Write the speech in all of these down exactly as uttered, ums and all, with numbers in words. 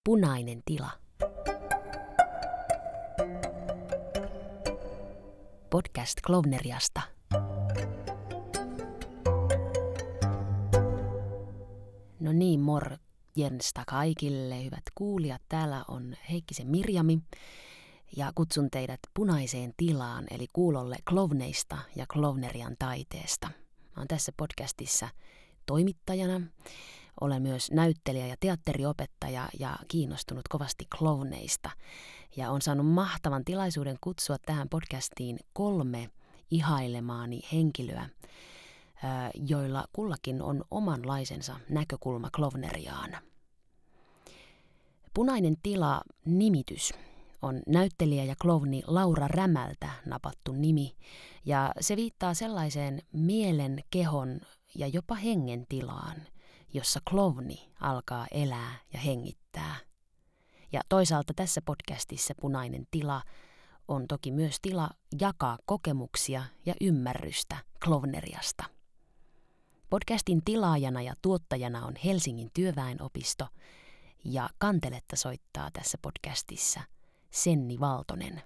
Punainen tila. Podcast Klovneriasta. No niin, morjensta kaikille, hyvät kuulijat. Täällä on Heikkisen Mirjami ja kutsun teidät punaiseen tilaan, eli kuulolle klovneista ja klovnerian taiteesta. Mä oon tässä podcastissa toimittajana. Olen myös näyttelijä ja teatteriopettaja ja kiinnostunut kovasti klovneista. Ja olen saanut mahtavan tilaisuuden kutsua tähän podcastiin kolme ihailemaani henkilöä, joilla kullakin on omanlaisensa näkökulma klovneriaan. Punainen tila -nimitys on näyttelijä ja klovni Laura Rämältä napattu nimi, ja se viittaa sellaiseen mielen, kehon ja jopa hengen tilaan, jossa klovni alkaa elää ja hengittää. Ja toisaalta tässä podcastissa Punainen tila on toki myös tila jakaa kokemuksia ja ymmärrystä klovneriasta. Podcastin tilaajana ja tuottajana on Helsingin työväenopisto ja kanteletta soittaa tässä podcastissa Senni Valtonen.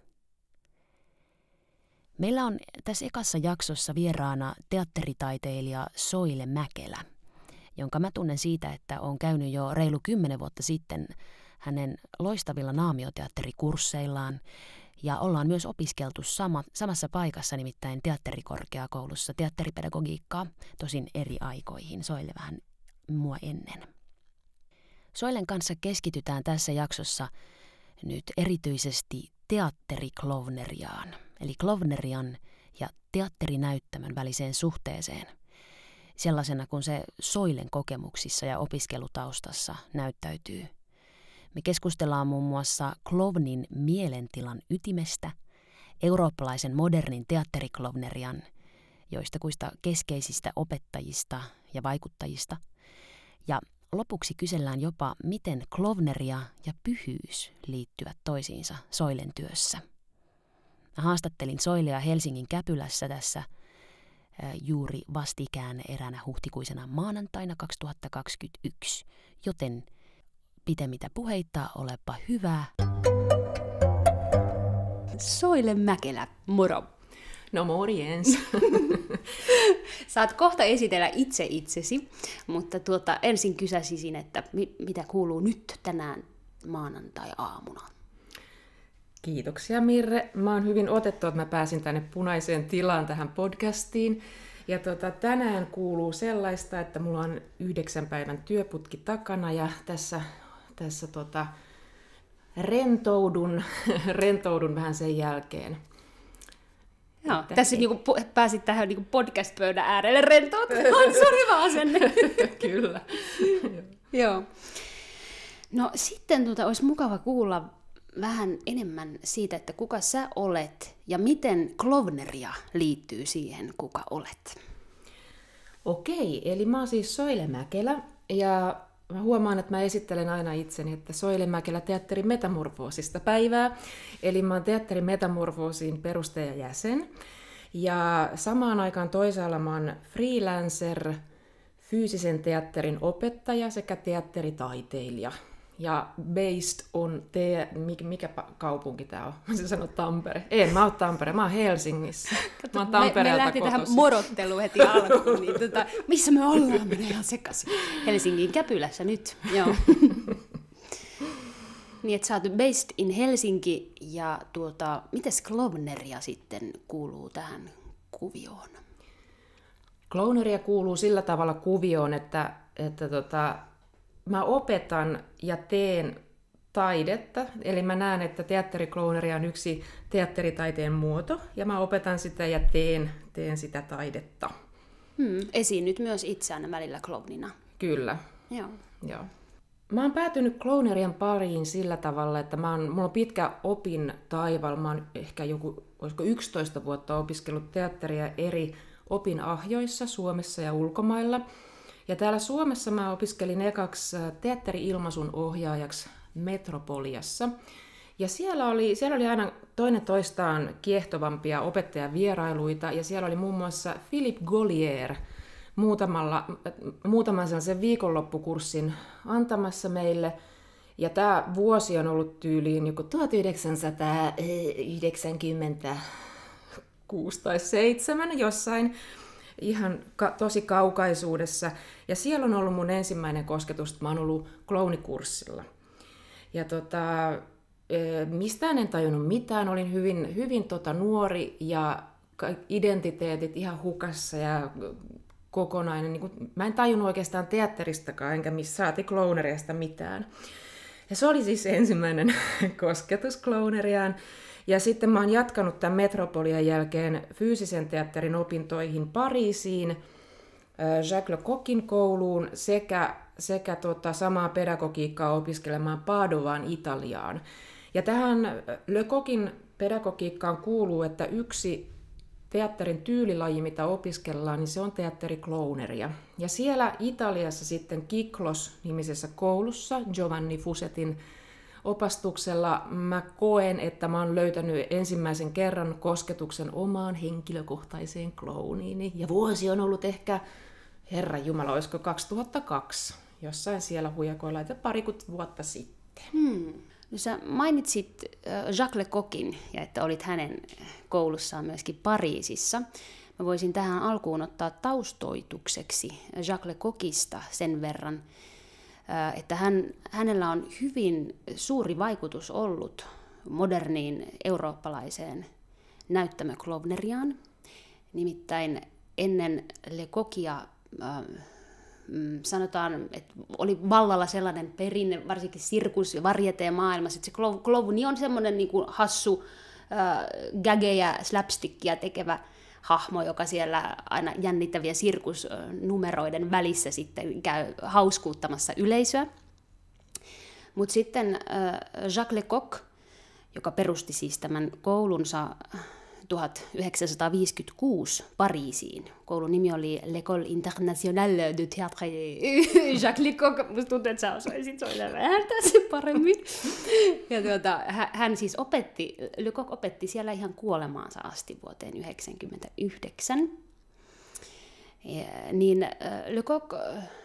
Meillä on tässä ekassa jaksossa vieraana teatteritaiteilija Soile Mäkelä, jonka mä tunnen siitä, että olen käynyt jo reilu kymmenen vuotta sitten hänen loistavilla naamioteatterikursseillaan, ja ollaan myös opiskeltu sama, samassa paikassa, nimittäin teatterikorkeakoulussa, teatteripedagogiikkaa, tosin eri aikoihin, Soile vähän mua ennen. Soilen kanssa keskitytään tässä jaksossa nyt erityisesti teatteriklovneriaan, eli klovnerian ja teatterinäyttämön väliseen suhteeseen, sellaisena kuin se Soilen kokemuksissa ja opiskelutaustassa näyttäytyy. Me keskustellaan muun muassa klovnin mielentilan ytimestä, eurooppalaisen modernin teatteriklovnerian joistakuista keskeisistä opettajista ja vaikuttajista. Ja lopuksi kysellään jopa, miten klovneria ja pyhyys liittyvät toisiinsa Soilen työssä. Mä haastattelin Soilea Helsingin Käpylässä tässä juuri vastikään eräänä huhtikuisena maanantaina kaksituhattakaksikymmentäyksi, joten pitemmittä puheitta, olepa hyvä. Soile Mäkelä, moro. No morjens. Saat kohta esitellä itse itsesi, mutta tuota, ensin kysäsisin, että mi- mitä kuuluu nyt tänään maanantai-aamuna? Kiitoksia Mirre. Mä oon hyvin otettu, että mä pääsin tänne punaiseen tilaan tähän podcastiin. Ja tota, tänään kuuluu sellaista, että mulla on yhdeksän päivän työputki takana ja tässä, tässä tota, rentoudun, rentoudun vähän sen jälkeen. Joo, että tässä niinku pääsit tähän niinku podcast-pöydän äärelle rentoutumaan, se on hyvä asenne. Kyllä. Joo. No sitten tuota, olisi mukava kuulla vähän enemmän siitä, että kuka sä olet ja miten klovneria liittyy siihen, kuka olet. Okei, eli mä oon siis Soile Mäkelä ja mä huomaan, että mä esittelen aina itseni, että Soile Mäkelä teatterin metamorfoosista päivää. Eli mä oon teatterin metamorfoosiin perustajajäsen ja samaan aikaan toisaalla mä oon freelancer, fyysisen teatterin opettaja sekä teatteritaiteilija. Ja based on, te, mikä, mikä kaupunki tää on? Mä sanon Tampere. En, mä oon Tampere, mä oon Helsingissä. Mä oon Tampereelta me, me lähti tähän morotteluun heti alkuun, niin tota, missä me ollaan? Menee ihan sekaisin. Helsingin Käpylässä nyt, joo. Niin, että sä oot based in Helsinki, ja tuota, mites klovneria sitten kuuluu tähän kuvioon? Klovneria kuuluu sillä tavalla kuvioon, että, että tota, mä opetan ja teen taidetta, eli mä näen, että teatteriklovneria on yksi teatteritaiteen muoto, ja mä opetan sitä ja teen, teen sitä taidetta. Hmm, esiinnyt myös itseään välillä klovnina. Kyllä. Joo. Joo. Mä oon päätynyt klovnerian pariin sillä tavalla, että mä oon, mulla on pitkä opin taival. Mä oon ehkä joku, olisiko yksitoista vuotta opiskellut teatteria eri opinahjoissa Suomessa ja ulkomailla. Ja täällä Suomessa mä opiskelin ekaksi teatteri-ilmaisun ohjaajaksi Metropoliassa. Ja siellä oli, siellä oli aina toinen toistaan kiehtovampia opettajavierailuita, ja siellä oli muun muassa Philippe Gaulier muutamalla, muutaman sellaisen viikonloppukurssin antamassa meille. Ja tämä vuosi on ollut tyyliin joku tuhatyhdeksänsataayhdeksänkymmentäkuusi tai seitsemän jossain ihan ka- tosi kaukaisuudessa. Ja siellä on ollut mun ensimmäinen kosketus, että mä oon ollut klounikurssilla. Ja tota, mistään en tajunnut mitään, olin hyvin, hyvin tota nuori ja identiteetit ihan hukassa ja kokonainen. Niin kuin, mä en tajunnut oikeastaan teatteristakaan, enkä missä saati klouneriasta mitään. Ja se oli siis ensimmäinen kosketus klouneriaan. Ja sitten mä oon jatkanut tämän Metropolian jälkeen fyysisen teatterin opintoihin Pariisiin, Jacques Lecoqin kouluun sekä, sekä tota samaa pedagogiikkaa opiskelemaan Padovaan Italiaan. Ja tähän Lecoqin pedagogiikkaan kuuluu, että yksi teatterin tyylilaji, mitä opiskellaan, niin se on teatteriklooneria. Ja siellä Italiassa sitten Kiklos-nimisessä koulussa Giovanni Fusetin opastuksella mä koen, että mä oon löytänyt ensimmäisen kerran kosketuksen omaan henkilökohtaiseen klouniini. Ja vuosi on ollut ehkä, herran jumala, olisiko kaksituhattakaksi, jossain siellä hujakoilla, että parikymmentä vuotta sitten. Hmm. No sä mainitsit Jacques Lecoqin ja että olit hänen koulussaan myöskin Pariisissa. Mä voisin tähän alkuun ottaa taustoitukseksi Jacques Lecoqista sen verran, että hän, hänellä on hyvin suuri vaikutus ollut moderniin eurooppalaiseen näyttämöklowneriaan. Nimittäin ennen Lecoqia äh, sanotaan, että oli vallalla sellainen perinne, varsinkin sirkus- ja varieteen maailmassa, että se klowni on semmoinen niin kuin hassu äh, gageja, slapstickia tekevä hahmo, joka siellä aina jännittäviä sirkusnumeroiden välissä sitten käy hauskuuttamassa yleisöä. Mutta sitten äh, Jacques Lecoq, joka perusti siis tämän koulunsa tuhatyhdeksänsataaviisikymmentäkuusi Pariisiin. Koulun nimi oli L'École Internationale de Théâtre Jacques Lecoq. Musta tuntuu, että sä osaisit soida ääntä sen paremmin. Ja tuota, hän siis opetti, Lecoq opetti siellä ihan kuolemaansa asti vuoteen yhdeksänkymmentäyhdeksän. Ja, niin Lecoq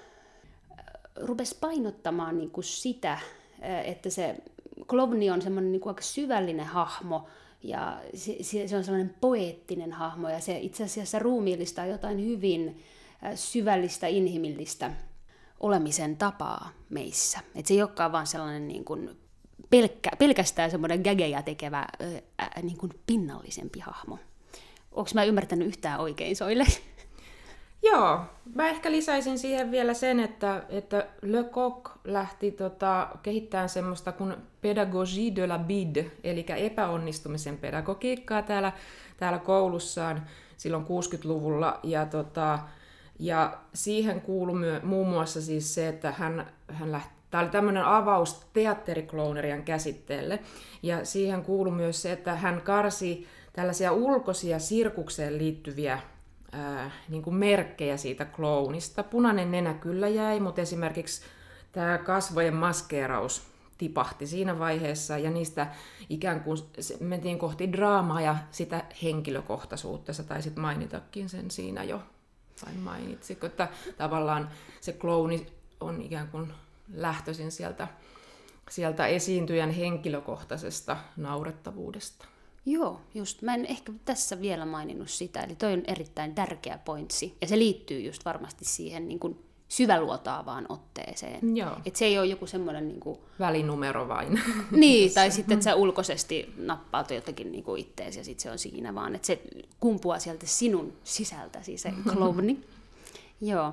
rupesi painottamaan niin kuin sitä, että se klowni on semmoinen niin kuin aika syvällinen hahmo, ja se, se on sellainen poeettinen hahmo, ja se itse asiassa ruumiillistaa jotain hyvin syvällistä, inhimillistä olemisen tapaa meissä. Et se ei olekaan vaan sellainen niin kuin pelkkä, pelkästään semmoinen gageja tekevä ää, niin kuin pinnallisempi hahmo. Onko mä ymmärtänyt yhtään oikein, Soile? Joo, mä ehkä lisäisin siihen vielä sen, että, että Lecoq lähti tota, kehittämään semmoista kuin pédagogie de la bide, eli epäonnistumisen pedagogiikkaa täällä, täällä koulussaan silloin kuusikymmentäluvulla. Ja, tota, ja siihen kuului myö, muun muassa siis se, että hän, hän lähti, tämä oli tämmöinen avaus teatteriklounerian käsitteelle, ja siihen kuului myös se, että hän karsi tällaisia ulkoisia sirkukseen liittyviä Ää, niin kuin merkkejä siitä klounista. Punainen nenä kyllä jäi, mutta esimerkiksi tämä kasvojen maskeeraus tipahti siinä vaiheessa, ja niistä ikään kuin mentiin kohti draamaa ja sitä henkilökohtaisuutta. Sä taisit mainitakin sen siinä jo, vai mainitsitko, että tavallaan se klouni on ikään kuin lähtöisin sieltä, sieltä esiintyjän henkilökohtaisesta naurettavuudesta. Joo, just. Mä en ehkä tässä vielä maininnut sitä, eli toi on erittäin tärkeä pointsi, ja se liittyy just varmasti siihen niin kuin syväluotaavaan otteeseen. Joo. Et se ei ole joku semmoinen niin kuin välinumero vain. Niin, tai sitten, että sä ulkoisesti nappaat jotakin niin kuin itteesi ja sitten se on siinä, vaan että se kumpuaa sieltä sinun sisältäsi, se klowni. Joo.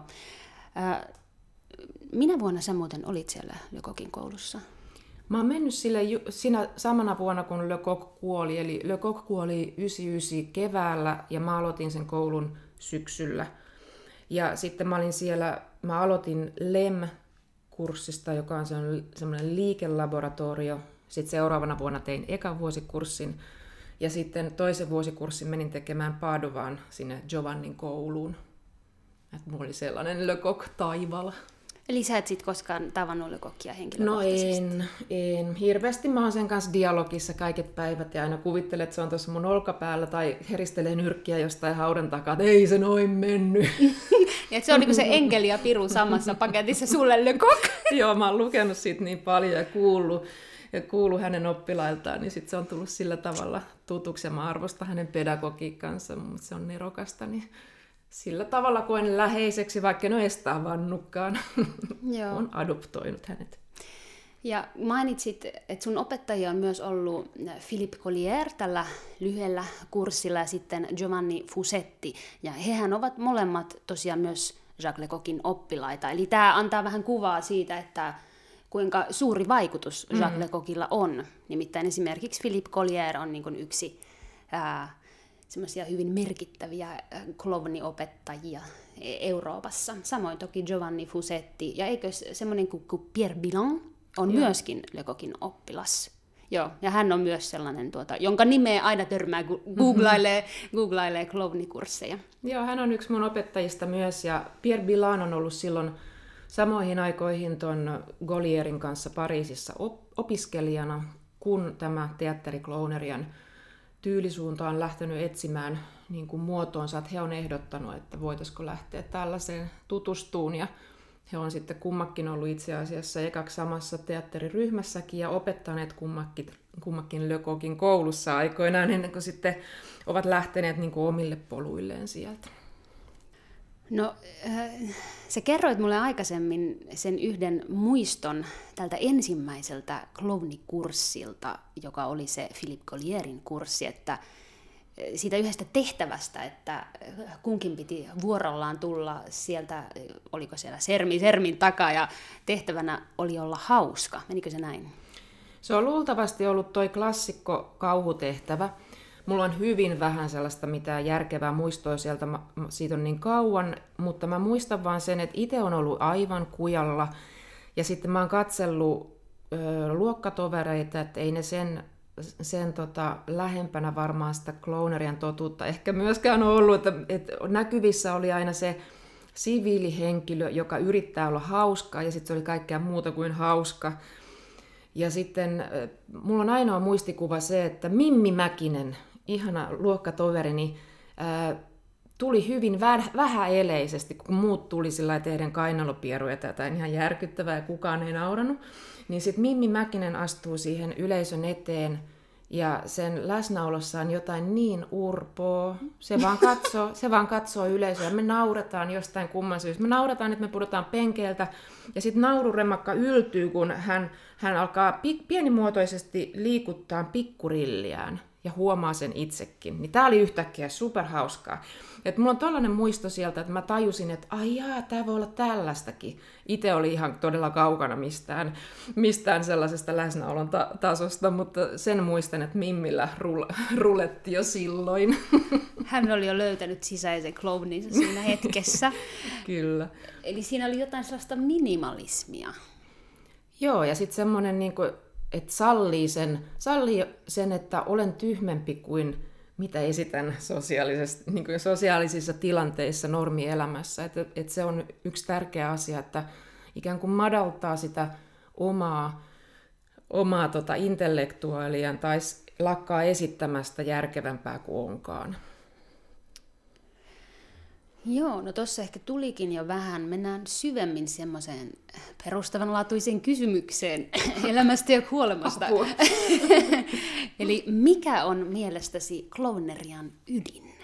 Minä vuonna sä muuten olit siellä Lecoqin koulussa? Mä oon mennyt sille siinä samana vuonna, kun Lecoq kuoli, eli Lecoq kuoli yhdeksänkymmentäyhdeksän keväällä, ja mä aloitin sen koulun syksyllä. Ja sitten mä olin siellä, mä aloitin L E M-kurssista, joka on semmoinen liikelaboratorio. Sitten seuraavana vuonna tein ekan vuosikurssin, ja sitten toisen vuosikurssin menin tekemään Padovaan sinne Giovannin kouluun. Et mulla oli sellainen Lecoq taival. Eli sä et sit koskaan tavannut Le Cocquia No henkilökohtaisesti? en, en. Hirveästi mä oon sen kanssa dialogissa kaiket päivät ja aina kuvittelen, että se on tuossa mun olkapäällä tai heristelee nyrkkiä jostain haudan takaa, että ei se noin mennyt. Ja se on niinku se enkeli ja piru samassa paketissa sulle Le Coq. Joo, mä oon lukenut siitä niin paljon ja kuullut, ja kuullut hänen oppilailtaan, niin sit se on tullut sillä tavalla tutuksi ja mä arvostan hänen pedagogiikkansa, mutta se on nerokasta, niin sillä tavalla koen läheiseksi, vaikka en ole edes tavannutkaan. Joo. Olen adoptoinut hänet. Ja mainitsit, että sun opettajia on myös ollut Philippe Collier tällä lyhyellä kurssilla ja sitten Giovanni Fusetti. Ja hehän ovat molemmat tosiaan myös Jacques Le Coqin oppilaita. Eli tämä antaa vähän kuvaa siitä, että kuinka suuri vaikutus Jacques mm-hmm. Le Coqilla on. Nimittäin esimerkiksi Philippe Collier on niin kuin yksi ää, semmoisia hyvin merkittäviä klovniopettajia Euroopassa. Samoin toki Giovanni Fusetti. Ja eikö semmoinen kuin Pierre Bilan on Joo. myöskin Le Coqin oppilas. Joo, ja hän on myös sellainen, tuota, jonka nimeä aina törmää, kun googlailee, mm-hmm. googlailee klovnikursseja. Joo, hän on yksi mun opettajista myös, ja Pierre Bilan on ollut silloin samoihin aikoihin ton Golierin kanssa Pariisissa op- opiskelijana, kun tämä teatteri Clownerian tyylisuunta on lähtenyt etsimään niin kuin muotoonsa, että he on ehdottanut, että voitaisiko lähteä tällaiseen tutustuun, ja he on sitten kummakin ollut itse asiassa ekaksi samassa teatteriryhmässäkin ja opettaneet kummakin, kummakin Le Coqin koulussa aikoinaan, ennen kuin sitten ovat lähteneet niin kuin omille poluilleen sieltä. No, sä kerroit mulle aikaisemmin sen yhden muiston tältä ensimmäiseltä klovnikurssilta, joka oli se Philippe Collierin kurssi, että siitä yhdestä tehtävästä, että kunkin piti vuorollaan tulla sieltä, oliko siellä sermi sermin takaa, ja tehtävänä oli olla hauska. Menikö se näin? Se on luultavasti ollut toi klassikko kauhutehtävä. Mulla on hyvin vähän sellaista mitään järkevää muistoa sieltä, siitä on niin kauan, mutta mä muistan vaan sen, että itse on ollut aivan kujalla, ja sitten mä oon katsellut ö, luokkatovereita, että ei ne sen, sen tota, lähempänä varmaan sitä Clownerian totuutta ehkä myöskään ollut, että, että näkyvissä oli aina se siviilihenkilö, joka yrittää olla hauska, ja sitten se oli kaikkea muuta kuin hauska. Ja sitten mulla on ainoa muistikuva se, että Mimmi Mäkinen, ihana luokkatoverini, ää, tuli hyvin vä- vähäeleisesti, kun muut tuli sillä tehdä kainalopieruja, tätä ihan järkyttävää ja kukaan ei nauranut. Niin sitten Mimmi Mäkinen astuu siihen yleisön eteen ja sen läsnäolossa on jotain niin urpoa. Se vaan katsoo, se vaan katsoo yleisöä. Me nauretaan jostain kumman syystä. Me nauretaan, että me pudotaan penkeiltä. Ja sitten naururemakka yltyy, kun hän, hän alkaa pi- pienimuotoisesti liikuttaa pikkurilliään ja huomaa sen itsekin. Niin tää oli yhtäkkiä superhauskaa. Et mulla on tollainen muisto sieltä, että mä tajusin, että ai jaa, tää voi olla tällaistakin. Itse oli ihan todella kaukana mistään, mistään sellaisesta läsnäolon ta- tasosta, mutta sen muistan, että Mimmillä rul- ruletti jo silloin. Hän oli jo löytänyt sisäisen clowninsa siinä hetkessä. Kyllä. Eli siinä oli jotain sellaista minimalismia. Joo, ja sitten semmoinen, niin että sallii sen, sallii sen, että olen tyhmempi kuin mitä esitän sosiaalisessa, niin kuin sosiaalisissa tilanteissa normielämässä. Että, että se on yksi tärkeä asia, että ikään kuin madaltaa sitä omaa, omaa tota intellektuaaliaan tai lakkaa esittämästä järkevämpää kuin onkaan. Joo, no tuossa ehkä tulikin jo vähän. Mennään syvemmin semmoiseen perustavanlaatuiseen kysymykseen elämästä ja kuolemasta. Eli mikä on mielestäsi Clownerian ydin?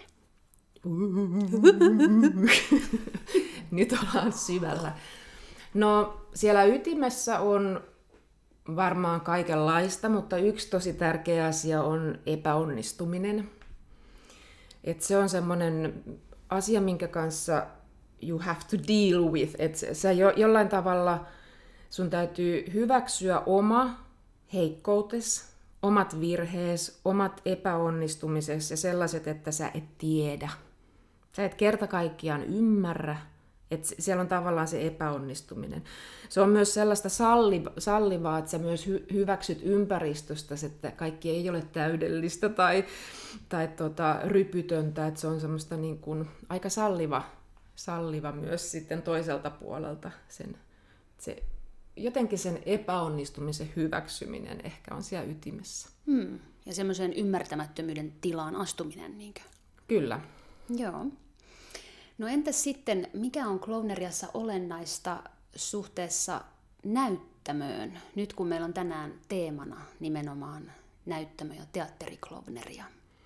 Nyt ollaan syvällä. No siellä ytimessä on varmaan kaikenlaista, mutta yksi tosi tärkeä asia on epäonnistuminen. Et se on semmoinen asia, minkä kanssa you have to deal with. Että sä jo, jollain tavalla sun täytyy hyväksyä oma heikkoutes, omat virhees, omat epäonnistumises ja sellaiset, että sä et tiedä. Sä et kerta kaikkiaan ymmärrä, että siellä on tavallaan se epäonnistuminen. Se on myös sellaista sallivaa, että sä myös hy- hyväksyt ympäristöstä, että kaikki ei ole täydellistä tai, tai tota, rypytöntä, että se on semmoista niin kuin aika salliva, salliva myös sitten toiselta puolelta sen se, jotenkin sen epäonnistumisen hyväksyminen ehkä on siellä ytimessä. Hmm. Ja semmoisen ymmärtämättömyyden tilaan astuminen, niinkö? Kyllä. Joo. No entäs sitten, mikä on klowneriassa olennaista suhteessa näyttämöön, nyt kun meillä on tänään teemana nimenomaan näyttämö- ja teatteriklowneria?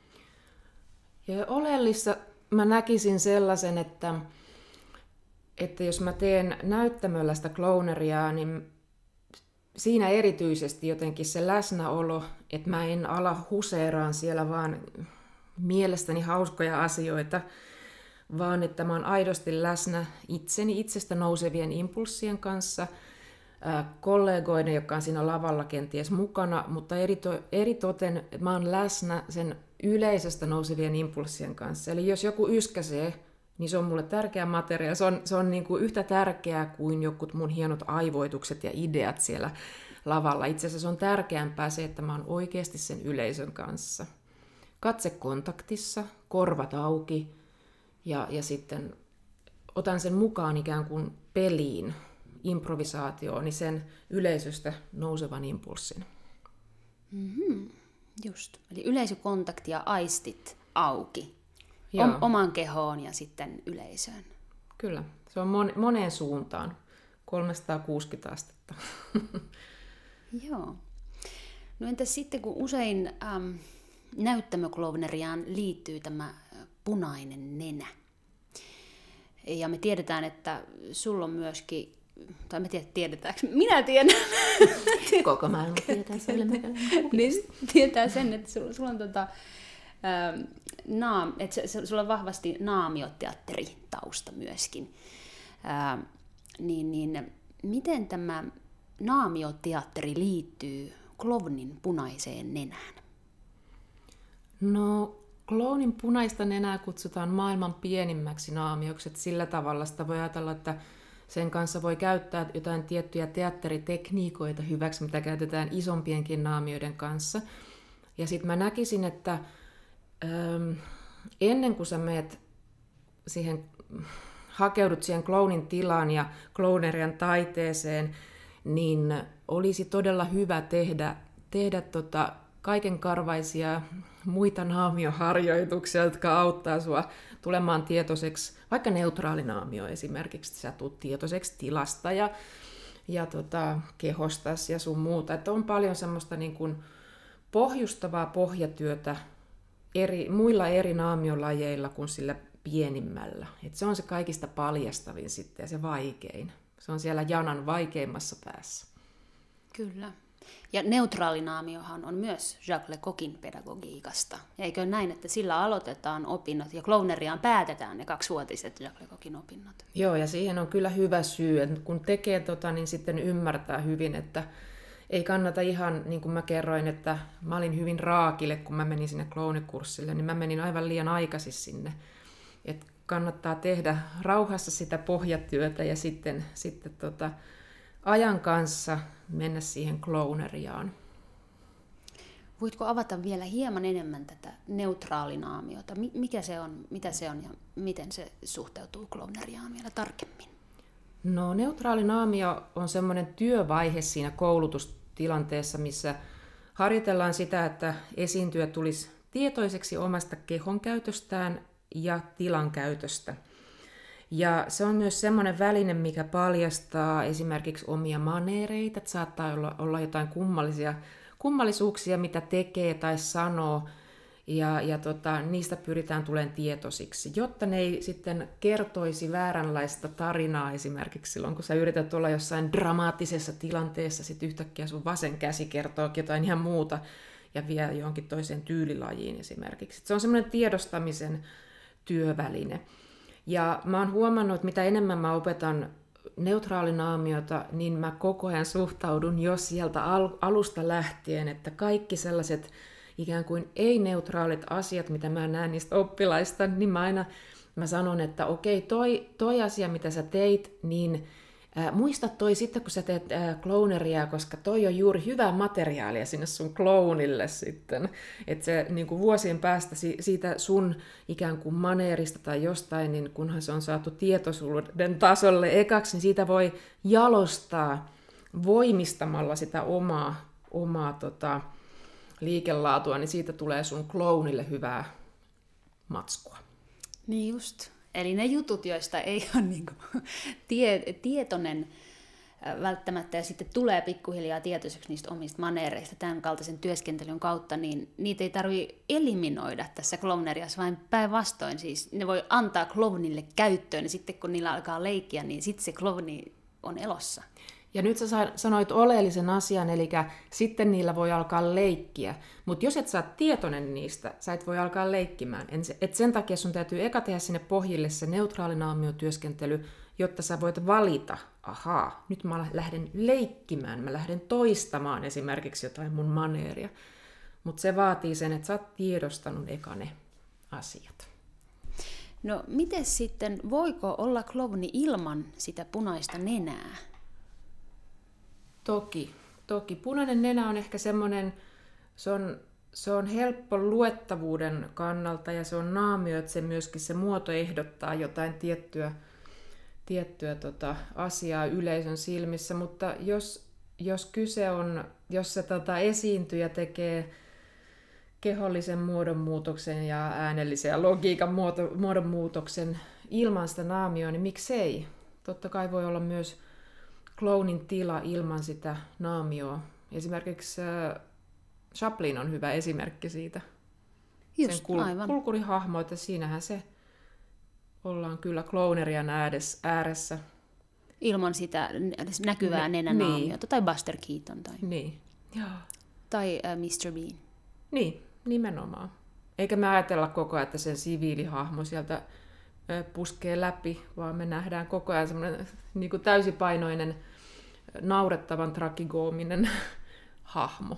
Ja oleellista mä näkisin sellaisen, että, että jos mä teen näyttämöllä sitä klowneria, niin siinä erityisesti jotenkin se läsnäolo, että mä en ala huseeraan siellä vaan mielestäni hauskoja asioita, vaan että mä oon aidosti läsnä itseni, itsestä nousevien impulssien kanssa, kollegoiden, jotka on siinä lavalla kenties mukana, mutta eritoten mä oon läsnä sen yleisöstä nousevien impulssien kanssa. Eli jos joku yskäsee, niin se on mulle tärkeä materia. Se on, se on niin kuin yhtä tärkeää kuin jokut mun hienot aivoitukset ja ideat siellä lavalla. Itse asiassa se on tärkeämpää se, että mä oon oikeasti sen yleisön kanssa. Katse kontaktissa, korvat auki ja, ja sitten otan sen mukaan ikään kuin peliin, improvisaatioon, niin sen yleisöstä nousevan impulssin. Mm-hmm. Just. Eli yleisökontakti ja aistit auki. Om- oman kehoon ja sitten yleisöön. Kyllä. Se on mon- moneen suuntaan. kolmesataakuusikymmentä astetta. Joo. No entäs sitten, kun usein äm, näyttämöklowneriaan liittyy tämä punainen nenä. Ja me tiedetään, että sulla on myöskin, tai me tiedät, tiedetäänkö, minä tiedän. Koko maailma tietää Soile Mäkelän. Niin tietää sen, että sulla, sulla on tota, ähm, naam, että se, sulla on vahvasti naamioteatteritausta myöskin. Ähm, niin, niin, miten tämä naamioteatteri liittyy klownin punaiseen nenään? No, klownin punaista nenää kutsutaan maailman pienimmäksi naamioksi. Sillä tavalla sitä voi ajatella, että sen kanssa voi käyttää jotain tiettyjä teatteritekniikoita hyväksi, mitä käytetään isompienkin naamioiden kanssa. Ja sitten mä näkisin, että ähm, ennen kuin sä meet siihen, hakeudut siihen clownin tilaan ja clownerian taiteeseen, niin olisi todella hyvä tehdä, tehdä tota kaikenkarvaisia muita naamioharjoituksia, jotka auttaa sua tulemaan tietoiseksi, vaikka neutraali naamio esimerkiksi, sä tulet tietoiseksi tilasta ja, ja tota, kehostas ja sun muuta. Että on paljon semmoista niin kuin pohjustavaa pohjatyötä eri, muilla eri naamiolajeilla kuin sillä pienimmällä. Et se on se kaikista paljastavin sitten ja se vaikein. Se on siellä janan vaikeimmassa päässä. Kyllä. Ja neutraalinaamiohan on myös Jacques Lecoqin pedagogiikasta. Ja eikö näin, että sillä aloitetaan opinnot ja klowneriaan päätetään ne kaksivuotiset Jacques Lecoqin opinnot? Joo, ja siihen on kyllä hyvä syy, että kun tekee tota, niin sitten ymmärtää hyvin, että ei kannata ihan, niin kuin mä kerroin, että mä olin hyvin raakille, kun mä menin sinne kloonikurssille, niin mä menin aivan liian aikaisin sinne. Että kannattaa tehdä rauhassa sitä pohjatyötä ja sitten, sitten tota, ajan kanssa mennä siihen klowneriaan. Voitko avata vielä hieman enemmän tätä neutraalinaamiota? Mikä se on, mitä se on ja miten se suhteutuu klowneriaan vielä tarkemmin? No, neutraalinaamio on semmoinen työvaihe siinä koulutustilanteessa, missä harjoitellaan sitä, että esiintyjä tulisi tietoiseksi omasta kehon käytöstään ja tilan käytöstä. Ja se on myös semmoinen väline, mikä paljastaa esimerkiksi omia maneereita, että saattaa olla, olla jotain kummallisia, kummallisuuksia, mitä tekee tai sanoo, ja, ja tota, niistä pyritään tulemaan tietoisiksi, jotta ne ei sitten kertoisi vääränlaista tarinaa esimerkiksi silloin, kun sä yrität olla jossain dramaattisessa tilanteessa, sitten yhtäkkiä sun vasen käsi kertoo jotain ihan muuta ja vie johonkin toiseen tyylilajiin esimerkiksi. Se on semmoinen tiedostamisen työväline. Ja mä oon huomannut, että mitä enemmän mä opetan neutraalinaamiota, niin mä koko ajan suhtaudun jo sieltä alusta lähtien, että kaikki sellaiset ikään kuin ei-neutraalit asiat, mitä mä näen niistä oppilaista, niin mä aina mä sanon, että okei, toi, toi asia, mitä sä teit, niin Ää, muista toi sitten, kun sä teet ää, clowneria, koska toi on juuri hyvää materiaalia sinne sun clownille sitten. Että se niin kuin vuosien päästä si- siitä sun ikään kuin maneerista tai jostain, niin kunhan se on saatu tietoisuuden tasolle ekaksi, niin siitä voi jalostaa voimistamalla sitä omaa, omaa tota, liikelaatua, niin siitä tulee sun clownille hyvää matskua. Niin just. Eli ne jutut, joista ei ole niinku tie, tietoinen välttämättä, ja sitten tulee pikkuhiljaa tietoiseksi niistä omista maneereista tämän kaltaisen työskentelyn kautta, niin niitä ei tarvitse eliminoida tässä clowneriassa, vaan päinvastoin. Siis ne voi antaa clownille käyttöön, ja sitten kun niillä alkaa leikkiä, niin sitten se clowni on elossa. Ja nyt sä sanoit oleellisen asian, eli sitten niillä voi alkaa leikkiä. Mutta jos et saa tietoinen niistä, sä et voi alkaa leikkimään. Et sen takia sun täytyy eka tehdä sinne pohjille se neutraali naamiotyöskentely, jotta sä voit valita, ahaa, nyt mä lähden leikkimään, mä lähden toistamaan esimerkiksi jotain mun maneeria. Mutta se vaatii sen, että sä oot tiedostanut eka ne asiat. No miten sitten, voiko olla clowni ilman sitä punaista nenää? Toki, toki. Punainen nenä on ehkä semmoinen, se on, se on helppo luettavuuden kannalta ja se on naamio, että se myöskin se muoto ehdottaa jotain tiettyä, tiettyä tota, asiaa yleisön silmissä, mutta jos, jos kyse on, jos se tota, esiintyjä tekee kehollisen muodonmuutoksen ja äänellisen ja logiikan muoto, muodonmuutoksen ilman sitä naamioa, niin miksei? Totta kai voi olla myös clownin tila ilman sitä naamioa. Esimerkiksi äh, Chaplin on hyvä esimerkki siitä. Just, sen kul- aivan. kulkurihahmo, että siinähän se ollaan kyllä clownerian ääressä. Ilman sitä näkyvää Ne, nenänaamiota, niin. Tai Buster Keaton, tai, Niin. Joo. tai äh, mister Bean. Niin, nimenomaan. Eikä me ajatella koko ajan, että sen siviilihahmo sieltä puskee läpi, vaan me nähdään koko ajan semmoinen niin kuin täysipainoinen, naurettavan tragikoominen hahmo.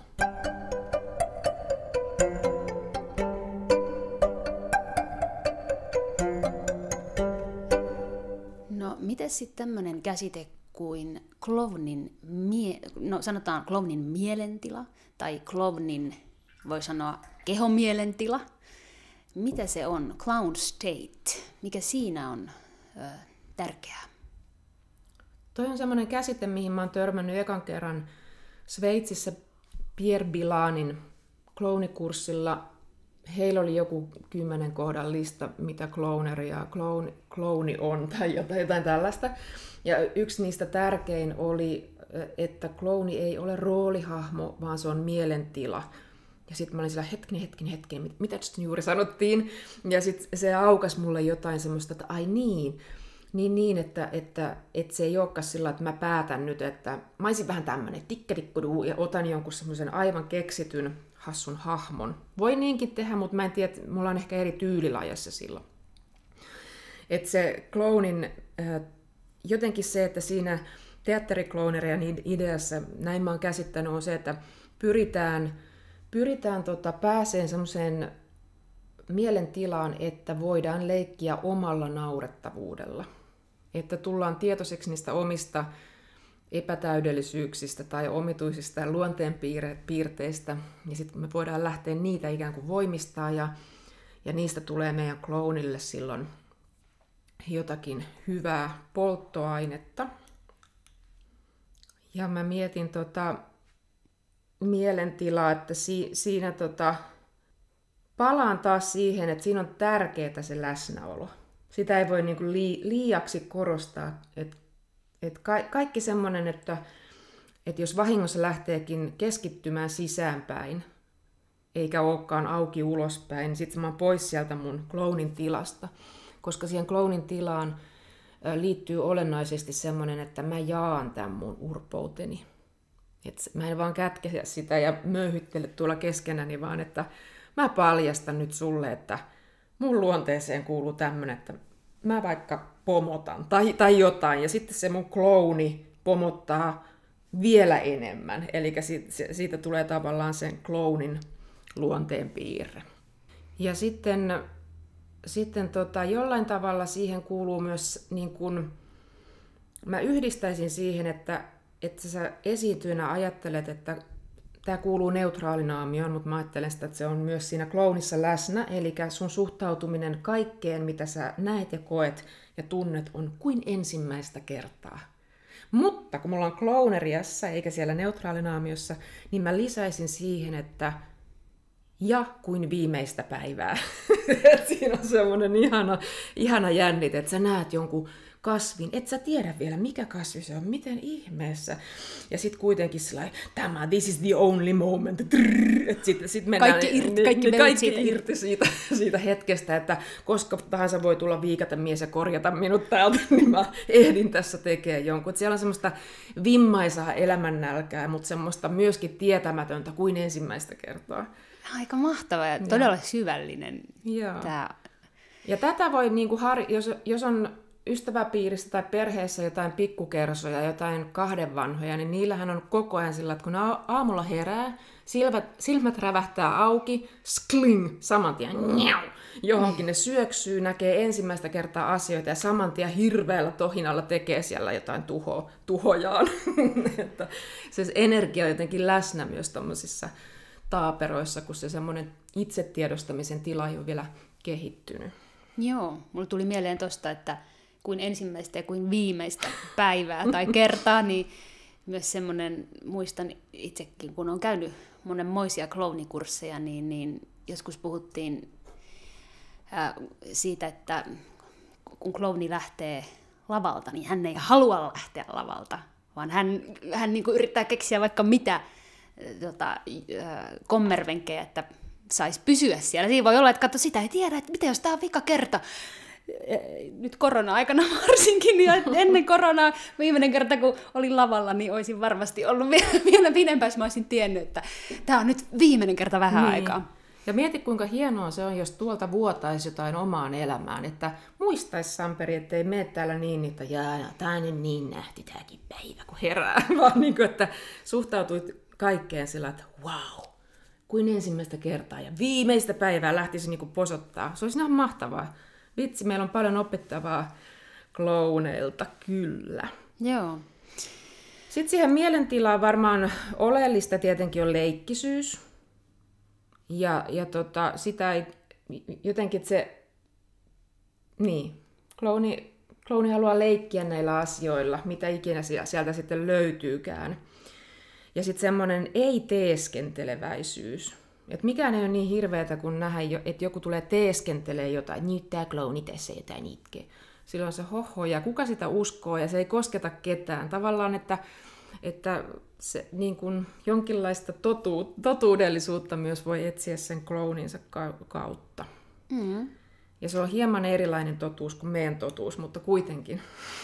No, miten sitten tämmöinen käsite kuin clownin, mie- no sanotaan clownin mielentila, tai clownin, voi sanoa, kehomielentila, mitä se on? Clown state. Mikä siinä on ö, tärkeää? Toi on semmoinen käsite, mihin mä oon törmännyt ekan kerran Sveitsissä Pierre Bilanin klounikurssilla. Heillä oli joku kymmenen kohdan lista, mitä clowneri ja clown, clowni on tai jotain, jotain tällaista. Ja yksi niistä tärkein oli, että clowni ei ole roolihahmo, vaan se on mielentila. Ja sitten mä olin siellä, hetkinen, hetkinen, hetkinen, mitä sitten juuri sanottiin? Ja sitten se aukas mulle jotain semmoista, että ai niin, niin, niin että, että, että se ei olekaan sillä, että mä päätän nyt, että mä olisin vähän tämmöinen tikkadikkuduu ja otan jonkun semmoisen aivan keksityn hassun hahmon. Voi niinkin tehdä, mutta mä en tiedä, mulla on ehkä eri tyylilajassa silloin. Että se clownin, jotenkin se, että siinä teattericlownerian ideassa, näin mä oon käsittänyt, on se, että pyritään Pyritään tota, pääseen semmoiseen mielentilaan, että voidaan leikkiä omalla naurettavuudella. Että tullaan tietoiseksi niistä omista epätäydellisyyksistä tai omituisista luonteenpiirteistä. Ja sitten me voidaan lähteä niitä ikään kuin voimistaa ja, ja niistä tulee meidän clownille silloin jotakin hyvää polttoainetta. Ja mä mietin tota... mielentilaa, että si, siinä tota, palaan taas siihen, että siinä on tärkeää se läsnäolo. Sitä ei voi niinku lii, liiaksi korostaa. Et, et ka, kaikki semmoinen, että et jos vahingossa lähteekin keskittymään sisäänpäin, eikä olekaan auki ulospäin, niin sitten mä oon pois sieltä mun clownin tilasta. Koska siihen clownin tilaan liittyy olennaisesti semmoinen, että mä jaan tämän mun urpouteni. Et mä en vaan kätke sitä ja möyhyttele tuolla keskenäni, vaan että mä paljastan nyt sulle, että mun luonteeseen kuuluu tämmöinen, että mä vaikka pomotan tai, tai jotain. Ja sitten se mun klouni pomottaa vielä enemmän. Eli siitä, siitä tulee tavallaan sen clownin luonteen piirre. Ja sitten, sitten tota, jollain tavalla siihen kuuluu myös niin kun mä yhdistäisin siihen, että, että sä esiintyjänä ajattelet, että tämä kuuluu neutraalinaamioon, mutta mä ajattelen sitä, että se on myös siinä klounissa läsnä, eli sun suhtautuminen kaikkeen, mitä sä näet ja koet ja tunnet, on kuin ensimmäistä kertaa. Mutta kun mulla on klouneriassa eikä siellä neutraalinaamiossa, niin mä lisäisin siihen, että ja kuin viimeistä päivää. Siinä on semmoinen ihana, ihana jännite, että sä näet jonkun kasvin, et sä tiedä vielä, mikä kasvi se on, miten ihmeessä. Ja sitten kuitenkin sellainen, tämä, this is the only moment. Sitten sit mennään, kaikki irti, kaikki, ne, kaikki siitä, irti siitä, siitä hetkestä, että koska tahansa voi tulla viikata mies ja korjata minut täältä, niin mä ehdin tässä tekemään jonkun. Et siellä on semmoista vimmaisaa elämännälkää, mutta semmoista myöskin tietämätöntä kuin ensimmäistä kertaa. Aika mahtava ja todella syvällinen. Tää. Ja tätä voi, niin kuin, jos, jos on ystäväpiirissä tai perheessä jotain pikkukersoja, jotain kahden vanhoja, niin niillähän on koko ajan sillä, että kun ne aamulla herää, silmät, silmät rävähtää auki, skling, saman tien njau, johonkin ne syöksyy, näkee ensimmäistä kertaa asioita ja saman tien hirveällä tohinalla tekee siellä jotain tuho, tuhojaan. Että se energia on jotenkin läsnä myös tommosissa taaperoissa, kun se semmoinen itsetiedostamisen tila ei ole vielä kehittynyt. Joo, mulle tuli mieleen tosta, että kuin ensimmäistä ja kuin viimeistä päivää tai kertaa, niin myös semmoinen, muistan itsekin, kun on käynyt monenmoisia klounikursseja, niin, niin joskus puhuttiin ää, siitä, että kun klouni lähtee lavalta, niin hän ei halua lähteä lavalta, vaan hän, hän niin kuin yrittää keksiä vaikka mitä tota, kommervenkkejä, että saisi pysyä siellä. Siinä voi olla, että katso, sitä ei tiedä, että mitä jos tämä on vika kerta. Nyt korona-aikana varsinkin, niin ennen koronaa viimeinen kerta, kun olin lavalla, niin olisin varmasti ollut vielä, vielä pidempään, mä olisin tiennyt, että tämä on nyt viimeinen kerta vähän niin. aikaa. Ja mieti, kuinka hienoa se on, jos tuolta vuotaisi jotain omaan elämään, että muistaisi Samperi, ettei mene täällä niin, että jaa, tämä on niin nähty tämäkin päivä, kun herää, vaan niin kuin, että suhtautuit kaikkeen sillä, että wow, kuin ensimmäistä kertaa ja viimeistä päivää lähtisi niin kuin posottaa. Se olisi ihan mahtavaa. Vitsi, meillä on paljon opettavaa klouneilta, kyllä. Joo. Sitten siihen mielentilaan varmaan oleellista tietenkin on leikkisyys. Ja, ja tota, sitä ei jotenkin, että se, niin, klouni, klouni haluaa leikkiä näillä asioilla, mitä ikinä sieltä sitten löytyykään. Ja sitten semmoinen ei-teeskenteleväisyys. Et mikään ei ole niin hirveätä kuin nähdä, että joku tulee teeskentelee jotain, nyt tää klouni tässä jotain itkee. Silloin se hoho, ja kuka sitä uskoo, ja se ei kosketa ketään. Tavallaan, että, että se, niin kuin jonkinlaista totu, totuudellisuutta myös voi etsiä sen klooninsa kautta. Mm. Ja se on hieman erilainen totuus kuin meidän totuus, mutta kuitenkin.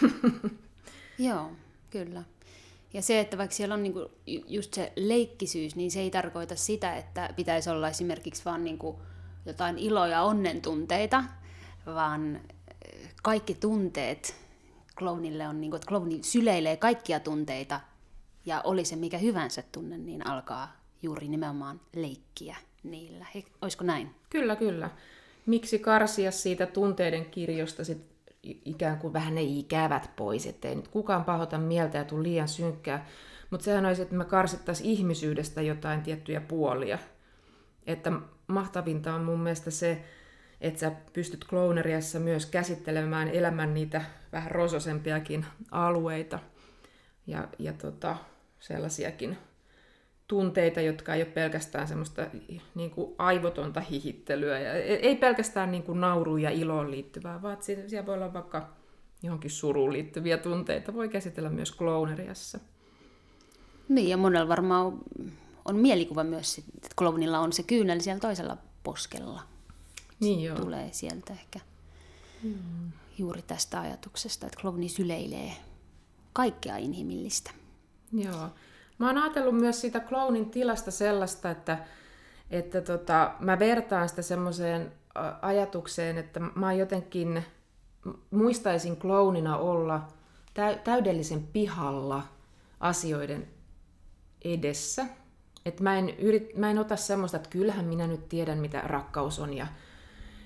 Joo, kyllä. Ja se, että vaikka siellä on niinku just se leikkisyys, niin se ei tarkoita sitä, että pitäisi olla esimerkiksi vaan niinku jotain ilo- ja onnen tunteita, vaan kaikki tunteet klounille on, niinku, että klouni syleilee kaikkia tunteita, ja oli se mikä hyvänsä tunne, niin alkaa juuri nimenomaan leikkiä niillä. Olisiko näin? Kyllä, kyllä. Miksi karsia siitä tunteiden kirjosta sit ikään kuin vähän ne ikävät pois, ettei nyt kukaan pahoita mieltä ja tule liian synkkää. Mutta sehän olisi, että me karsittaisiin ihmisyydestä jotain tiettyjä puolia. Että mahtavinta on mun mielestä se, että sä pystyt klouneriassa myös käsittelemään elämän niitä vähän rososempiakin alueita. Ja, ja tota, sellaisiakin tunteita, jotka ei ole pelkästään semmoista niin kuin aivotonta hihittelyä. Ja ei pelkästään niin kuin nauruun ja iloon liittyvää, vaan siellä voi olla vaikka johonkin suruun liittyviä tunteita. Voi käsitellä myös klouneriassa. Niin, ja monella varmaan on, on mielikuva myös, että klounilla on se kyynel siellä toisella poskella. Niin joo. Tulee sieltä ehkä hmm. juuri tästä ajatuksesta, että klouni syleilee kaikkea inhimillistä. Joo. Mä oon ajatellut myös siitä klounin tilasta sellaista, että, että tota, mä vertaan sitä semmoiseen ajatukseen, että mä jotenkin muistaisin klounina olla täydellisen pihalla asioiden edessä. Että mä en, yrit, mä en ota semmoista, että kyllähän minä nyt tiedän, mitä rakkaus on ja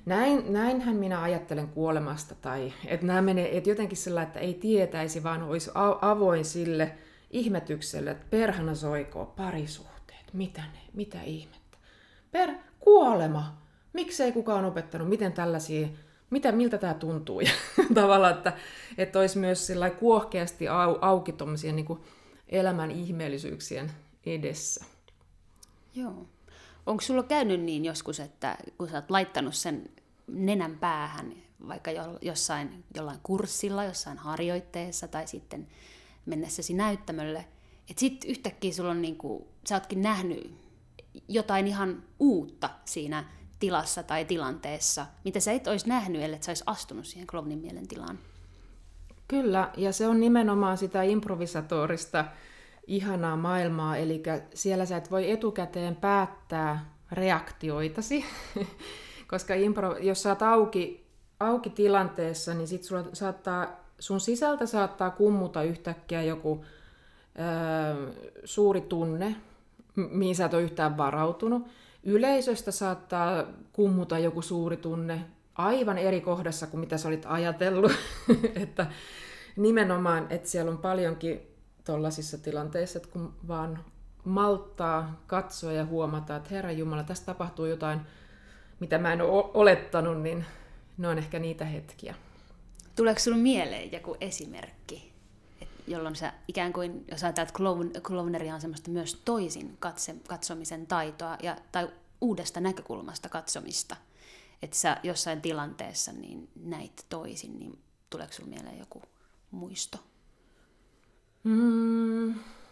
näin, näinhän minä ajattelen kuolemasta, tai että nämä menee, että jotenkin sillä, että ei tietäisi, vaan olisi avoin sille ihmetykselle, että perhana soikoo, parisuhteet, mitä ne, mitä ihmettä. Per, kuolema, miksei kukaan opettanut, miten tällaisia, mitä, miltä tämä tuntuu, ja tavallaan, että, että olisi myös sillä kuohkeasti au, auki tuommoisia niin kuin elämän ihmeellisyyksien edessä. Joo. Onko sulla käynyt niin joskus, että kun sä oot laittanut sen nenän päähän, vaikka jossain jollain kurssilla, jossain harjoitteessa tai sitten mennessäsi näyttämölle, että sitten yhtäkkiä sulla on niinku, sä ootkin nähnyt jotain ihan uutta siinä tilassa tai tilanteessa, mitä sä et olisi nähnyt, ellei sä olisi astunut siihen klovnin mielentilaan? Kyllä, ja se on nimenomaan sitä improvisatorista ihanaa maailmaa, eli siellä sä et voi etukäteen päättää reaktioitasi, koska impro, jos sä oot auki, auki tilanteessa, niin sit sulla saattaa, sun sisältä saattaa kummuta yhtäkkiä joku ö, suuri tunne, mihin sä et ole yhtään varautunut. Yleisöstä saattaa kummuta joku suuri tunne aivan eri kohdassa kuin mitä sä olit ajatellut. Että nimenomaan, että siellä on paljonkin tuollaisissa tilanteissa, että kun vaan malttaa katsoa ja huomata, että Herra Jumala, tässä tapahtuu jotain, mitä mä en ole olettanut, niin ne on ehkä niitä hetkiä. Tuleeko sinulle mieleen joku esimerkki, jolloin sä ikään kuin, jos ajatellaan, että clown, clowneria on semmoista myös toisin katse, katsomisen taitoa ja, tai uudesta näkökulmasta katsomista, että sä jossain tilanteessa niin näit toisin, niin tuleeko sinulle mieleen joku muisto? Mm.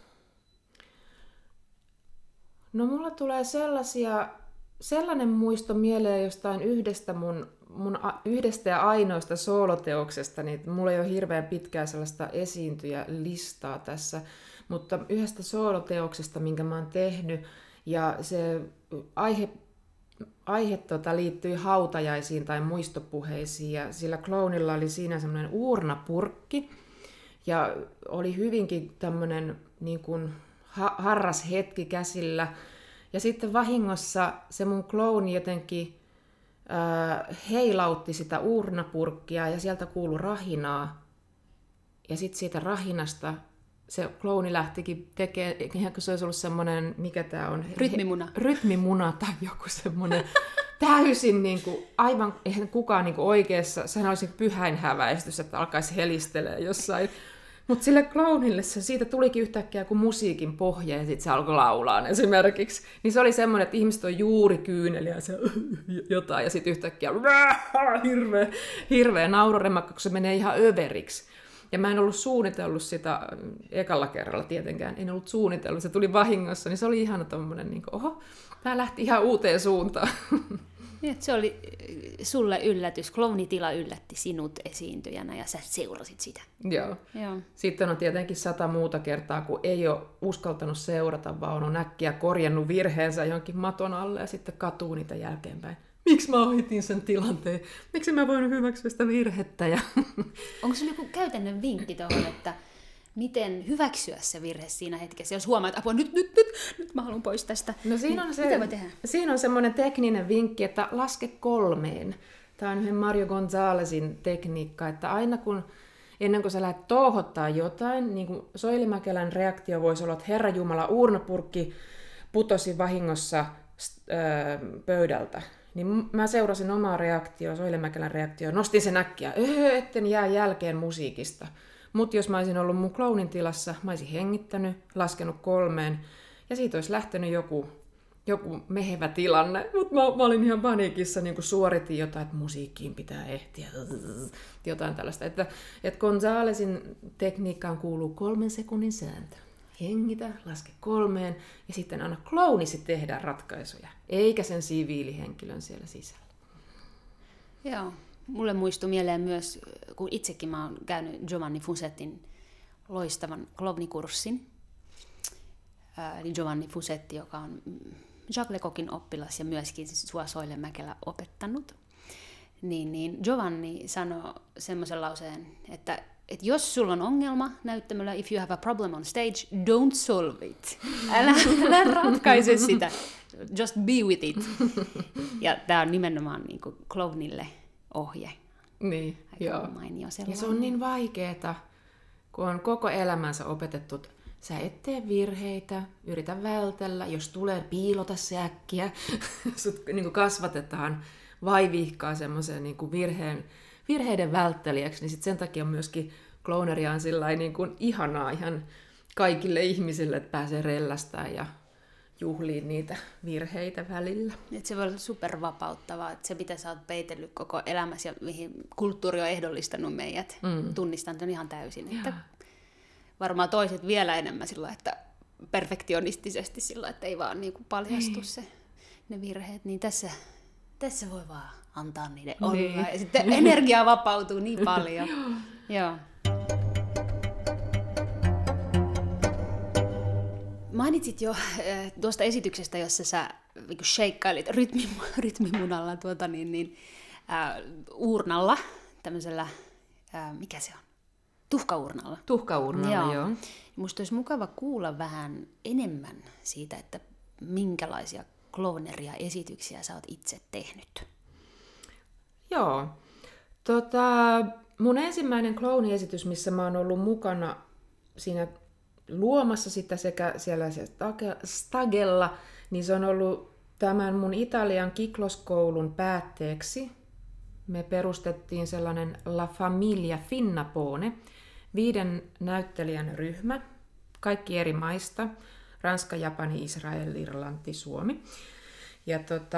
No mulla tulee sellaisia, sellainen muisto mieleen jostain yhdestä mun, mun yhdestä ja ainoista sooloteoksesta, niin mulla ei ole hirveän pitkää sellaista esiintyjälistaa tässä, mutta yhdestä sooloteoksesta, minkä mä oon tehnyt, ja se aihe, aihe tota, liittyy hautajaisiin tai muistopuheisiin, ja sillä klounilla oli siinä semmoinen uurnapurkki, ja oli hyvinkin tämmöinen niin kuin harras hetki käsillä. Ja sitten vahingossa se mun klouni jotenkin äh, heilautti sitä uurnapurkkia ja sieltä kuului rahinaa. Ja sitten siitä rahinasta se klouni lähtikin tekemään, ihan kun se olisi ollut semmoinen, mikä tämä on? Rytmimuna. He, rytmimuna tai joku semmoinen täysin niin kuin, aivan, eihän kukaan niin kuin oikeassa, sehän olisi pyhäinhäväistys, että alkaisi helistelee jossain. Mutta sille klounille se siitä tulikin yhtäkkiä kuin musiikin pohja ja sitten se alkoi laulaa esimerkiksi. Niin se oli semmoinen, että ihmiset on juuri kyyneliä ja se jotain ja sitten yhtäkkiä hirveä, hirveä nauroremakka, kun se menee ihan överiksi. Ja mä en ollut suunnitellut sitä ekalla kerralla tietenkään, en ollut suunnitellut, se tuli vahingossa, niin se oli ihana tommonen, niin kuin, oho, tää lähti ihan uuteen suuntaan. Niin, se oli sulle yllätys, klounitila yllätti sinut esiintyjänä ja sä seurasit sitä. Joo. Joo. Sitten on tietenkin sata muuta kertaa, kun ei ole uskaltanut seurata, vaan on äkkiä korjannut virheensä johonkin maton alle ja sitten katuu niitä jälkeenpäin. Miksi mä ohitin sen tilanteen? Miksi mä voin hyväksyä sitä virhettä? Ja onko sinulla joku käytännön vinkki tuohon, että miten hyväksyä se virhe siinä hetkessä, jos huomaat, että apua, nyt, nyt, nyt, nyt mä haluan pois tästä. No siinä on, se, mitä voi tehdä? Siinä on semmoinen tekninen vinkki, että laske kolmeen. Tämä on yhden Mario Gonzalesin tekniikka, että aina kun, ennen kuin sä lähdet touhottaa jotain, niin kuin Soili Mäkelän reaktio voisi olla, että Herra Jumala, uurnapurkki putosi vahingossa äh, pöydältä. Niin mä seurasin omaa reaktioa, Soili Mäkelän reaktioa, nostin sen äkkiä, öö, etten jää jälkeen musiikista. Mutta jos mä olisin ollut mun clownin tilassa, mä olisin hengittänyt, laskenut kolmeen, ja siitä olisi lähtenyt joku, joku mehevä tilanne. Mutta mä, mä olin ihan paniikissa, niin kun suoritin jotain, että musiikkiin pitää ehtiä, jotain tällaista. Että, että Gonzalesin tekniikkaan kuuluu kolmen sekunnin sääntö. Hengitä, laske kolmeen, ja sitten anna klounisi tehdä ratkaisuja, eikä sen siviilihenkilön siellä sisällä. Joo. Mulle muistui mieleen myös, kun itsekin mä oon käynyt Giovanni Fusettin loistavan klovnikurssin. Eli Giovanni Fusetti, joka on Jacques Lecoqin oppilas ja myöskin siis sua Soile Mäkelä opettanut. Niin, niin Giovanni sanoi semmoisen lauseen, että, että jos sulla on ongelma näyttämällä, if you have a problem on stage, don't solve it. Älä, älä ratkaise sitä. just be with it. Ja tämä on nimenomaan niin kuin klounille ohje. Niin, Aika joo. mainio Ja sellainen. se on niin vaikeeta, kun on koko elämänsä opetettu, sä et tee virheitä, yritä vältellä, jos tulee piilota se äkkiä. Sut niin kuin kasvatetaan vaivihkaa semmoiseen niin kuin virheen, virheiden välttelijäksi, niin sit sen takia myöskin clowneria on sillain niin kuin ihanaa ihan kaikille ihmisille, että pääsee rellästään ja juhliin niitä virheitä välillä. Et se voi olla supervapauttavaa, että se mitä sä oot peitellyt koko elämässä ja mihin kulttuuri on ehdollistanut meidät. Mm. Tunnistan tämän ihan täysin. Että varmaan toiset vielä enemmän sillä, että perfektionistisesti sillä, että ei vaan niinku paljastu se, ne virheet. Niin tässä, tässä voi vaan antaa niiden olla. Niin. Ja sitten energia vapautuu niin paljon. Joo. Mainitsit jo äh, tuosta esityksestä, jossa sä niin sheikkailit rytmi, rytmimunalla tuota, niin, niin, äh, uurnalla, tämmöisellä, äh, mikä se on? Tuhkaurnalla. Tuhkaurnalla, joo. joo. Musta olisi mukava kuulla vähän enemmän siitä, että minkälaisia clowneria esityksiä sä oot itse tehnyt. Joo. Tota, mun ensimmäinen clowniesitys, missä mä oon ollut mukana siinä luomassa sitä sekä siellä Stagella, niin se on ollut tämän mun Italian Kiklos-koulun päätteeksi. Me perustettiin sellainen La Famiglia Finnapone, viiden näyttelijän ryhmä, kaikki eri maista, Ranska, Japani, Israel, Irlanti, Suomi. Ja tota,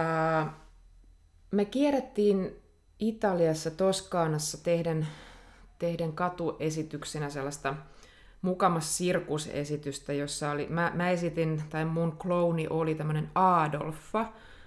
me kierrettiin Italiassa, Toskaanassa tehden, tehden katuesityksenä sellaista mukamas sirkusesitystä, jossa oli, mä, mä esitin, tai mun klouni oli tämmönen Adolfa,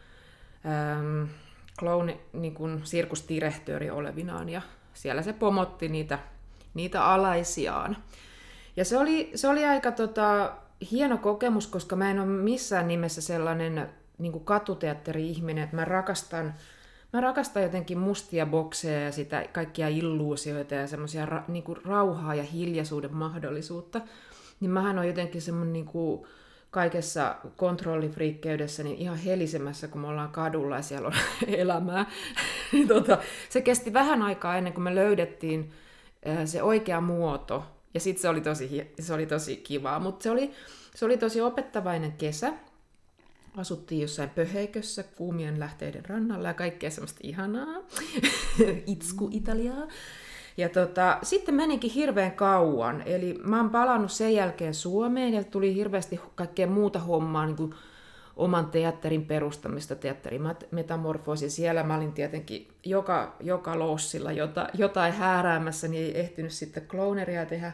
ähm, klouni niin kuin sirkusdirehtööri olevinaan, ja siellä se pomotti niitä, niitä alaisiaan. Ja se oli, se oli aika tota, hieno kokemus, koska mä en ole missään nimessä sellainen niin kuin katuteatteri-ihminen, että mä rakastan Mä rakastan jotenkin mustia bokseja ja sitä kaikkia illuusioita ja semmoisia ra, niinku rauhaa ja hiljaisuuden mahdollisuutta. Niin mähän on jotenkin semmoinen niinku kaikessa kontrollifriikkeydessä niin ihan helisemässä, kun me ollaan kadulla ja siellä on elämää. tota, se kesti vähän aikaa ennen kuin me löydettiin äh, se oikea muoto. Ja sitten se oli tosi, se oli tosi kivaa, mutta se oli, se oli tosi opettavainen kesä. Asuttiin jossain pöheikössä kuumien lähteiden rannalla ja kaikkea semmoista ihanaa, itsku-Italiaa. Ja tota, sitten menikin hirveän kauan, eli mä oon palannut sen jälkeen Suomeen ja tuli hirveästi kaikkea muuta hommaa, niin kuin oman teatterin perustamista, teatterimetamorfoosi. Siellä mä olin tietenkin joka, joka lossilla jota, jotain hääräämässä, niin ei ehtinyt sitten clowneria tehdä.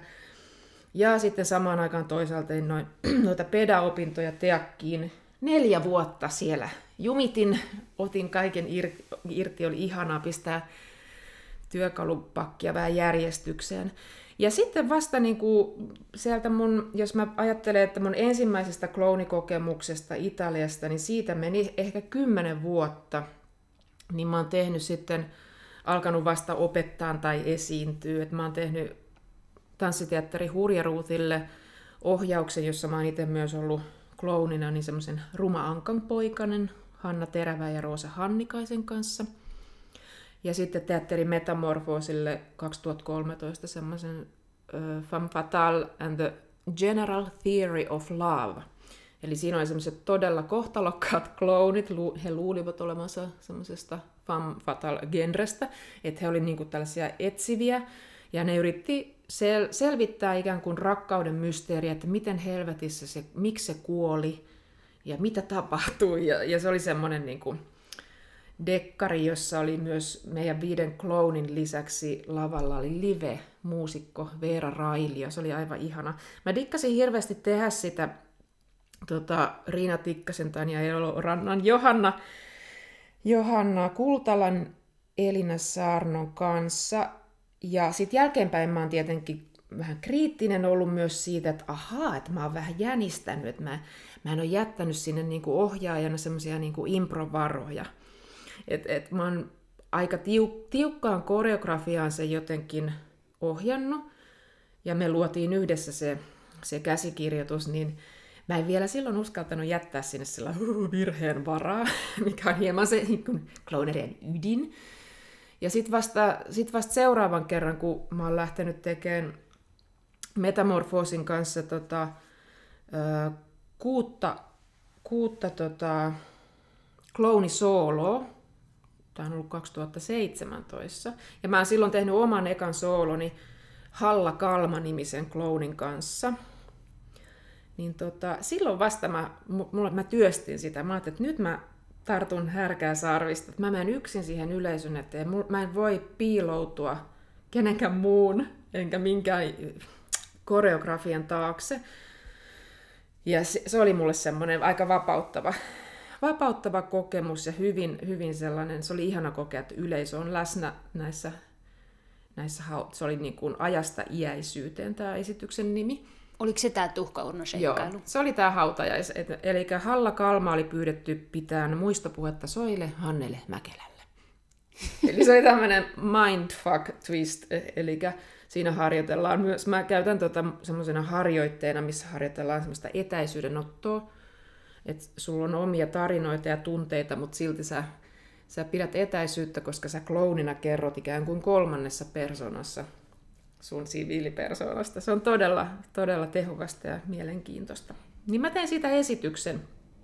Ja sitten samaan aikaan toisaalta noin, noita pedaopintoja teakkiin. Neljä vuotta siellä jumitin, otin kaiken irti, irti oli ihanaa pistää työkalupakkia vähän järjestykseen. Ja sitten vasta niin kuin sieltä mun, jos mä ajattelen, että mun ensimmäisestä klounikokemuksesta Italiasta, niin siitä meni ehkä kymmenen vuotta, niin mä oon tehnyt sitten, alkanut vasta opettaa tai esiintyä. Et mä oon tehnyt tanssiteatteri Hurjaruutille ohjauksen, jossa mä oon itse myös ollut klounina, niin semmoisen Ruma Ankan poikanen Hanna Terävä ja Roosa Hannikaisen kanssa. Ja sitten teatteri Metamorfoosille kaksituhattakolmetoista semmoisen uh, Femme Fatale and the General Theory of Love. Eli siinä oli semmoiset todella kohtalokkaat klounit, he luulivat olemansa semmoisesta Femme Fatale-genrestä, että he olivat niinku tällaisia etsiviä, ja ne yritti sel- selvittää ikään kuin rakkauden mysteeriä, että miten helvetissä se, miksi se kuoli ja mitä tapahtui. Ja, ja se oli semmoinen niin kuin dekkari, jossa oli myös meidän viiden clownin lisäksi lavalla oli live-muusikko Veera Railio. Se oli aivan ihana. Mä dikkasin hirveästi tehdä sitä tota, Riina Tikkasen ja Elo Rannan Johanna, Johanna Kultalan Elina Saarnon kanssa. Ja sitten jälkeenpäin mä oon tietenkin vähän kriittinen ollut myös siitä, että ahaa, että mä oon vähän jänistänyt, että mä, mä en ole jättänyt sinne niinku ohjaajana semmoisia niinku improvaroja. Että et mä oon aika tiuk- tiukkaan koreografiaan se jotenkin ohjannut, ja me luotiin yhdessä se, se käsikirjoitus, niin Mä en vielä silloin uskaltanut jättää sinne sillä virheen varaa, mikä on hieman se niin clownerien ydin. Ja sitten vasta, sit vasta seuraavan kerran, kun mä oon lähtenyt tekemään Metamorphosin kanssa tota, ö, kuutta, kuutta tota, kloonisooloa, tämä on ollut kaksituhattaseitsemäntoista, ja mä oon silloin tehnyt oman ekan sooloni Halla Kalma-nimisen kloonin kanssa. Niin tota, silloin vasta mä, mulla, mä työstin sitä. Mä ajattelin, että nyt mä tartun härkää sarvista. Mä menen yksin siihen yleisön eteen. Mä en voi piiloutua kenenkään muun, enkä minkään koreografian taakse. Ja se, se oli mulle semmoinen aika vapauttava, vapauttava kokemus ja hyvin, hyvin sellainen, se oli ihana kokea, että yleisö on läsnä näissä, näissä se oli niin kuin ajasta iäisyyteen tämä esityksen nimi. Oliko se tämä tuhkaurnoseikkailu? Joo, se oli tämä hautajais. Eli Halla Kalma oli pyydetty pitämään muistopuhetta Soile Hannele Mäkelälle. Eli se oli tämmöinen mindfuck twist, eli siinä harjoitellaan myös, mä käytän tota semmoisena harjoitteena, missä harjoitellaan semmoista etäisyydenottoa, että sulla on omia tarinoita ja tunteita, mutta silti sä, sä pidät etäisyyttä, koska sä kloonina kerrot ikään kuin kolmannessa persoonassa sun siviilipersoonasta. Se on todella, todella tehokasta ja mielenkiintoista. Niin mä tein siitä esityksen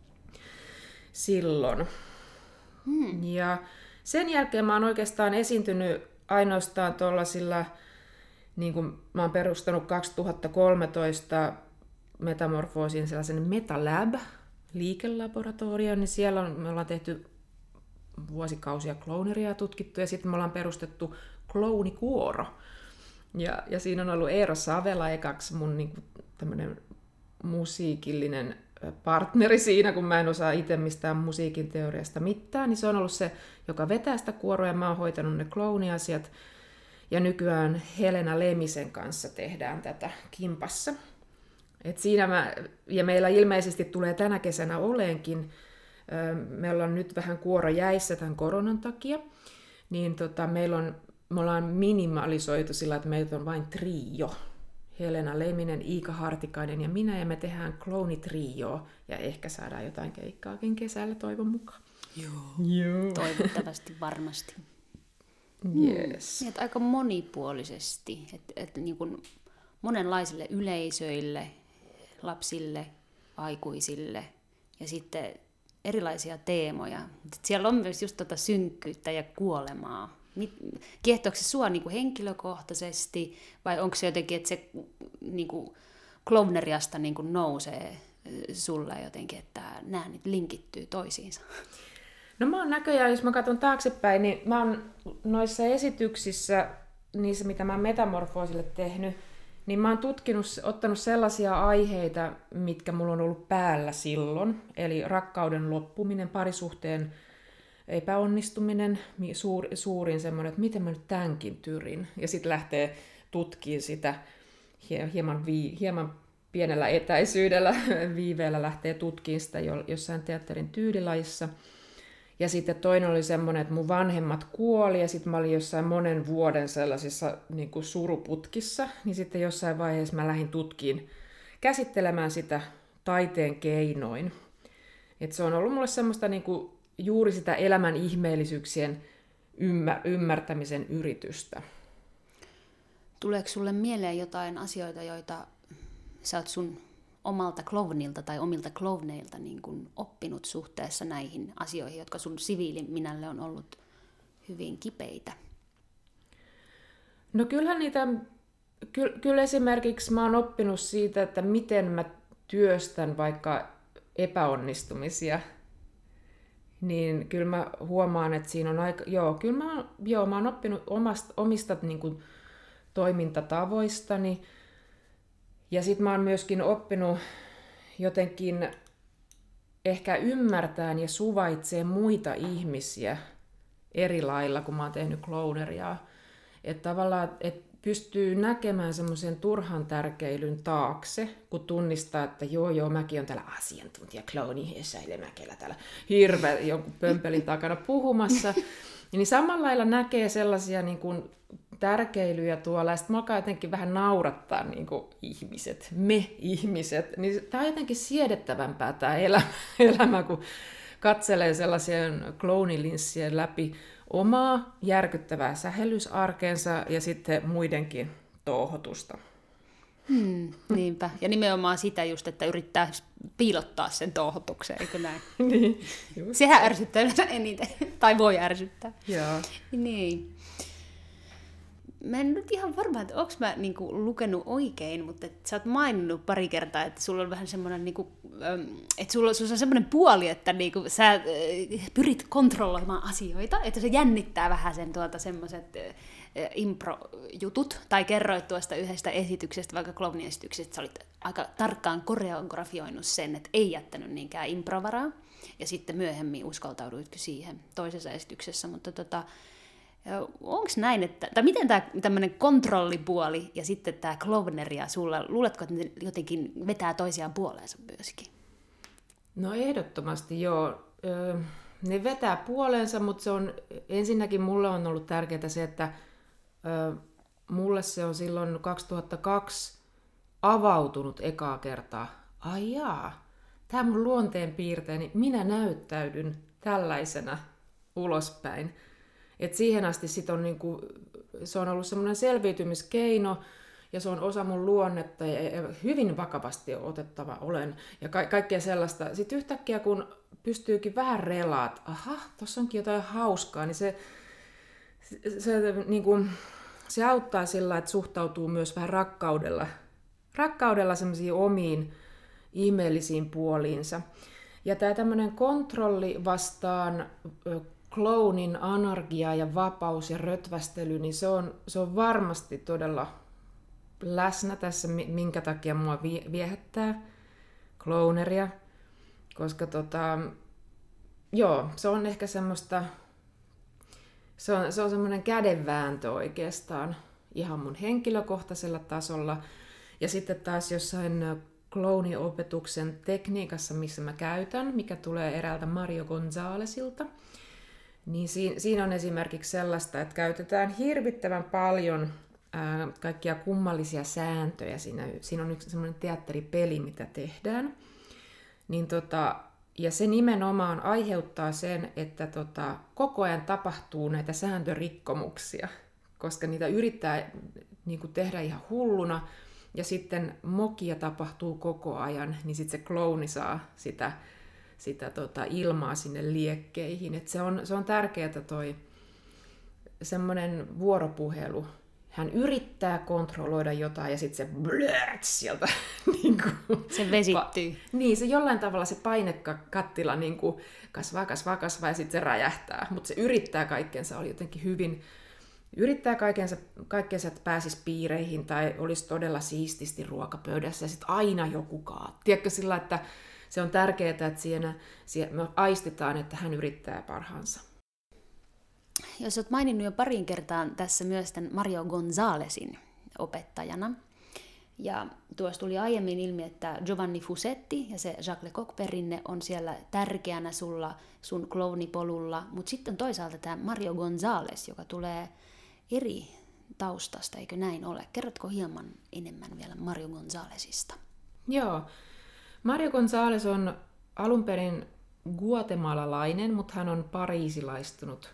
silloin. Hmm. Ja sen jälkeen mä oon oikeastaan esiintynyt ainoastaan tuollaisilla, niin kuin mä oon perustanut kaksituhattakolmetoista Metamorphosin sellaisen MetaLab liikelaboratorio, niin siellä on, me ollaan tehty vuosikausia klooneria tutkittu ja sitten me ollaan perustettu kloonikuoro. Ja, ja siinä on ollut Eero Savela ekaksi mun niin kuin, tämmönen musiikillinen partneri siinä, kun mä en osaa itse mistään musiikin teoriasta mitään, niin se on ollut se, joka vetää sitä kuoroa ja mä oon hoitanut ne klooniasiat. Ja nykyään Helena Lemisen kanssa tehdään tätä kimpassa. Et siinä mä, ja meillä ilmeisesti tulee tänä kesänä oleenkin, me ollaan nyt vähän kuoro jäissä tämän koronan takia, niin tota, meillä on, me ollaan minimalisoitu sillä, että meitä on vain trio. Helena Leminen, Iika Hartikainen ja minä, ja me tehdään kloonitrio, ja ehkä saadaan jotain keikkaakin kesällä toivon mukaan. Joo, Joo. Toivottavasti varmasti. Yes. Hmm. Aika monipuolisesti, että et niin kuin monenlaisille yleisöille, lapsille, aikuisille ja sitten erilaisia teemoja. Siellä on myös just tota synkkyyttä ja kuolemaa. Kiehtooko se sua niin kuin henkilökohtaisesti vai onko se jotenkin, että se niin kuin klowneriasta niin kuin nousee sulle jotenkin, että nämä nyt linkittyy toisiinsa? No mä oon näköjään, jos mä katson taaksepäin, niin mä oon noissa esityksissä, niissä mitä mä oon Metamorphosille tehnyt, niin mä oon tutkinut, ottanut sellaisia aiheita, mitkä mulla on ollut päällä silloin. Eli rakkauden loppuminen, parisuhteen epäonnistuminen, suur, suurin semmoinen, että miten mä nyt tämänkin tyrin. Ja sitten lähtee tutkimaan sitä hieman, vii, hieman pienellä etäisyydellä, viiveellä lähtee tutkimaan sitä jossain teatterin tyylilajissa. Ja sitten toinen oli semmoinen, että mun vanhemmat kuoli ja sitten mä olin jossain monen vuoden sellaisissa niin kuin suruputkissa. Niin sitten jossain vaiheessa mä lähdin tutkiin, käsittelemään sitä taiteen keinoin. Et se on ollut mulle semmoista niin kuin juuri sitä elämän ihmeellisyyksien ymmär- ymmärtämisen yritystä. Tuleeko sulle mieleen jotain asioita, joita sä oot sun omalta klownilta tai omilta klowneilta niin kuin oppinut suhteessa näihin asioihin, jotka sun siviiliminälle on ollut hyvin kipeitä? No kyllähän niitä, ky, kyllä esimerkiksi mä oon oppinut siitä, että miten mä työstän vaikka epäonnistumisia, niin kyllä mä huomaan, että siinä on aika, joo, kyllä mä, joo, mä oon oppinut omasta, omista niin kuin toimintatavoistani. Ja sitten mä oon myöskin oppinut jotenkin ehkä ymmärtämään ja suvaitsee muita ihmisiä eri lailla, kun mä oon tehnyt klowneria. Että tavallaan et pystyy näkemään semmoisen turhan tärkeilyn taakse, kun tunnistaa, että joo joo, mäkin on täällä asiantuntija klooni Soile Mäkelä täällä hirveä jonkun pömpelin takana puhumassa. Niin samalla lailla näkee sellaisia niin kuin tärkeilyjä tuolla, ja sitten mä alkaa jotenkin vähän naurattaa niin kuin ihmiset, me ihmiset, niin tää on jotenkin siedettävämpää tää elämä, elämä kun katselee sellaisien kloonilinssien läpi omaa järkyttävää sähellysarkeensa ja sitten muidenkin touhotusta. Hmm, niinpä. Ja nimenomaan sitä just, että yrittää piilottaa sen touhotuksen, eikö näin? Niin, sehän ärsyttää eniten, tai voi ärsyttää. Joo. Niin. Mä en nyt ihan varma, että onko mä niinku lukenut oikein, mutta et sä oot maininnut pari kertaa, että sulla on vähän semmoinen, niinku, että sulla, sulla on semmoinen puoli, että niinku sä pyrit kontrolloimaan asioita, että se jännittää vähän sen tuolta semmoiset impro-jutut, tai kerroit tuosta yhdestä esityksestä, vaikka klouniesityksestä, että sä olit aika tarkkaan koreografioinut sen, että ei jättänyt niinkään improvaraa, ja sitten myöhemmin uskaltauduitkin siihen toisessa esityksessä, mutta tota, onko näin, että, tai miten tämä tämmöinen kontrollipuoli ja sitten tämä clowneria sulla, luuletko, että ne jotenkin vetää toisiaan puoleensa myöskin? No ehdottomasti joo. Ne vetää puoleensa, mutta se on, ensinnäkin mulle on ollut tärkeää se, että mulle se on silloin kaksituhattakaksi avautunut ekaa kertaa. Ai jaa, tämä mun luonteenpiirteeni, minä näyttäydyn tällaisena ulospäin. Et siihen asti sit on niinku, se on ollut semmoinen selviytymiskeino ja se on osa mun luonnetta ja hyvin vakavasti otettava olen ja ka- kaikkea sellaista. Sitten yhtäkkiä kun pystyykin vähän relaa, että aha, tossa onkin jotain hauskaa, niin se, se, se, niinku, se auttaa sillä, että suhtautuu myös vähän rakkaudella, rakkaudella semmoisiin omiin ihmeellisiin puoliinsa. Ja tämä tämmöinen kontrolli vastaan clownin anarkia ja vapaus ja rötvästely, niin se on, se on varmasti todella läsnä tässä, minkä takia mua viehättää clowneria. Koska tota, joo, se on ehkä semmoista, se on, se on semmoinen kädenvääntö oikeastaan ihan mun henkilökohtaisella tasolla. Ja sitten taas jossain clowniopetuksen tekniikassa, missä mä käytän, mikä tulee eräältä Mario Gonzalesilta, niin siinä on esimerkiksi sellaista, että käytetään hirvittävän paljon ää, kaikkia kummallisia sääntöjä. Siinä, siinä on yksi semmoinen teatteripeli, mitä tehdään. Niin tota, ja se nimenomaan aiheuttaa sen, että tota, koko ajan tapahtuu näitä sääntörikkomuksia, koska niitä yrittää niin kuin tehdä ihan hulluna, ja sitten mokia tapahtuu koko ajan, niin sitten se klouni saa sitä sitä tota, ilmaa sinne liekkeihin. Et se on, se on tärkeää toi semmoinen vuoropuhelu. Hän yrittää kontrolloida jotain ja sitten se blöät sieltä. niin kuin, se vesittyy. Pa- niin, se jollain tavalla se painekattila niin kuin kasvaa, kasvaa, kasvaa ja sitten se räjähtää. Mutta se yrittää kaikkensa, oli jotenkin hyvin, yrittää kaikensa, kaikkensa, että pääsisi piireihin tai olisi todella siististi ruokapöydässä ja sitten aina joku kaa. Tiedätkö sillä, että se on tärkeää, että siinä, siinä me aistitaan, että hän yrittää parhaansa. Jos olet maininnut jo parin kertaan tässä myös tämän Mario Gonzalesin opettajana. Ja tuossa tuli aiemmin ilmi, että Giovanni Fusetti ja se Jacques Lecoq-perinne on siellä tärkeänä sulla sun klounipolulla. Mutta sitten toisaalta tämä Mario Gonzales, joka tulee eri taustasta, eikö näin ole? Kerrotko hieman enemmän vielä Mario Gonzalesista? Joo. Mario Gonzales on alun perin guatemalalainen, mutta hän on pariisilaistunut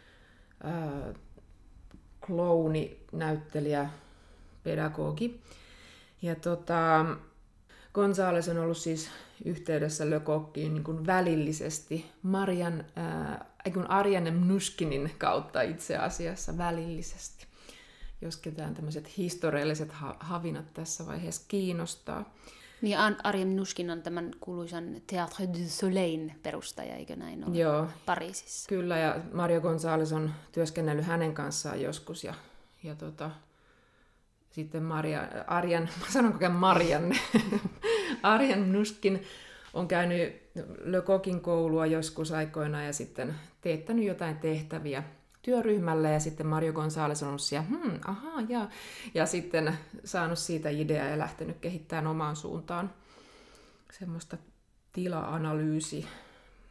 äh, klouni, näyttelijä, pedagogi. Ja tota, Gonzales on ollut siis yhteydessä Lecoqiin niin kuin välillisesti Marian, äh, Ariane Mnouchkinin kautta itse asiassa välillisesti, jos ketään tämmöiset historialliset ha- havinat tässä vaiheessa kiinnostaa. Niin Ariane Mnouchkin on tämän kuuluisan Théâtre du Soleil'n perustaja, eikö näin ole? Joo, Pariisissa? Kyllä, ja Mario Gonzales on työskennellyt hänen kanssaan joskus, ja, ja tota, sitten Maria, Arian, sanonko Marianne, Ariane Mnouchkin on käynyt Lecoqin koulua joskus aikoinaan ja sitten teettänyt jotain tehtäviä työryhmälle, ja sitten Mario Gonzales on ollut siellä, hmm, ahaa, ja, ja sitten saanut siitä ideaa ja lähtenyt kehittämään omaan suuntaan semmoista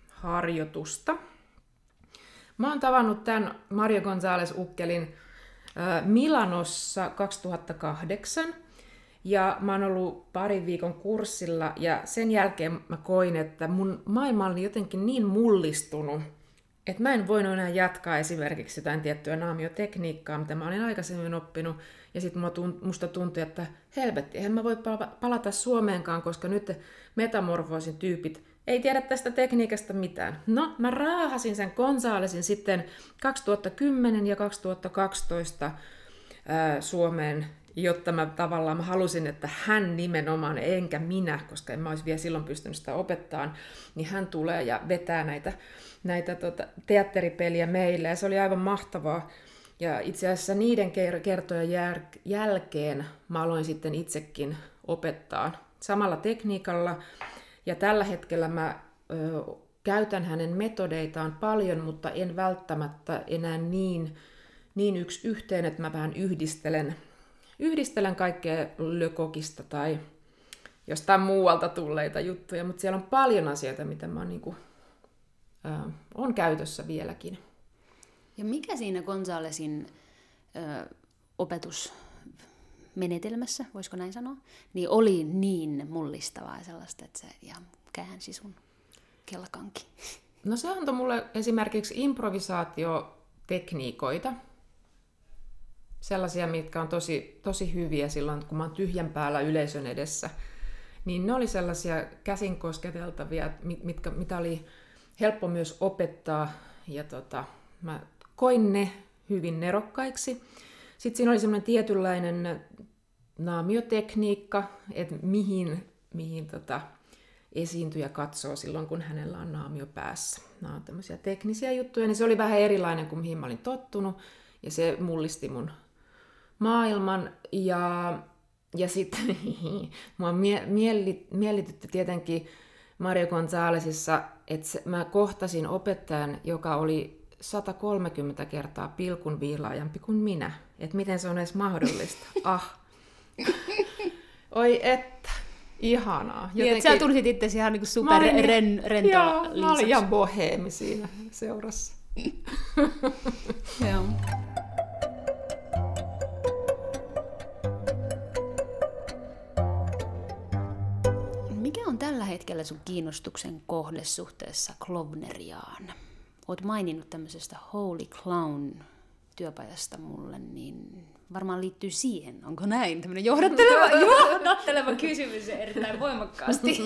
tila-analyysiharjoitusta. Mä oon tavannut tämän Mario Gonzales-ukkelin Milanossa kaksituhattakahdeksan. Ja mä oon ollut parin viikon kurssilla ja sen jälkeen mä koin, että mun maailma oli jotenkin niin mullistunut, että mä en voinut enää jatkaa esimerkiksi jotain tiettyä naamiotekniikkaa, mitä mä olin aikaisemmin oppinut. Ja sitten musta tuntui, että helvetti, eihän mä voi palata Suomeenkaan, koska nyt metamorfoosin tyypit ei tiedä tästä tekniikasta mitään. No, mä raahasin sen Gonzalesin sitten kaksituhattakymmenen ja kaksituhattakaksitoista ää, Suomeen, jotta mä tavallaan mä halusin, että hän nimenomaan, enkä minä, koska en mä olisi vielä silloin pystynyt sitä opettamaan, niin hän tulee ja vetää näitä, näitä tota, teatteripeliä meille, ja se oli aivan mahtavaa. Ja itse asiassa niiden kertojen jär- jälkeen mä aloin sitten itsekin opettaa samalla tekniikalla, ja tällä hetkellä mä ö, käytän hänen metodeitaan paljon, mutta en välttämättä enää niin, niin yksi yhteen, että mä vähän yhdistelen Yhdistelen kaikkea Lecocista tai jostain muualta tulleita juttuja, mutta siellä on paljon asioita, mitä mä oon, niin kuin, ää, on käytössä vieläkin. Ja mikä siinä Gonzalesin ö, opetusmenetelmässä, voisiko näin sanoa, niin oli niin mullistavaa ja sellaista, että se ihan käänsi sun kelkankin? No se antoi mulle esimerkiksi improvisaatiotekniikoita. Sellaisia, mitkä on tosi, tosi hyviä silloin, kun mä oon tyhjän päällä yleisön edessä. Niin ne oli sellaisia käsin kosketeltavia, mitkä, mitä oli helppo myös opettaa. Ja tota, mä koin ne hyvin nerokkaiksi. Sitten siinä oli semmoinen tietynlainen naamiotekniikka, että mihin, mihin tota esiintyjä katsoo silloin, kun hänellä on naamio päässä. Nämä on tämmöisiä teknisiä juttuja, niin se oli vähän erilainen kuin mihin mä olin tottunut. Ja se mullisti mun maailman, ja, ja sitten mua mie, mieli, mielitytti tietenkin Mario Gonzalesissa, että se, mä kohtasin opettajan, joka oli sata kolmekymmentä kertaa pilkun viilaajampi kuin minä. Että miten se on edes mahdollista. Ah. Oi että, ihanaa. Jotenkin... Niin, sä tunsit itsesi ihan niin super olin, ren, rentoa lisäksi. Joo, mä olin ihan boheemi siinä seurassa. Joo. Mikä on tällä hetkellä sun kiinnostuksen kohde suhteessa Clowneriaan? Oot maininnut tämmöisestä Holy Clown työpajasta mulle, niin varmaan liittyy siihen. Onko näin? Tämmöinen johdatteleva, johdatteleva kysymys erittäin voimakkaasti.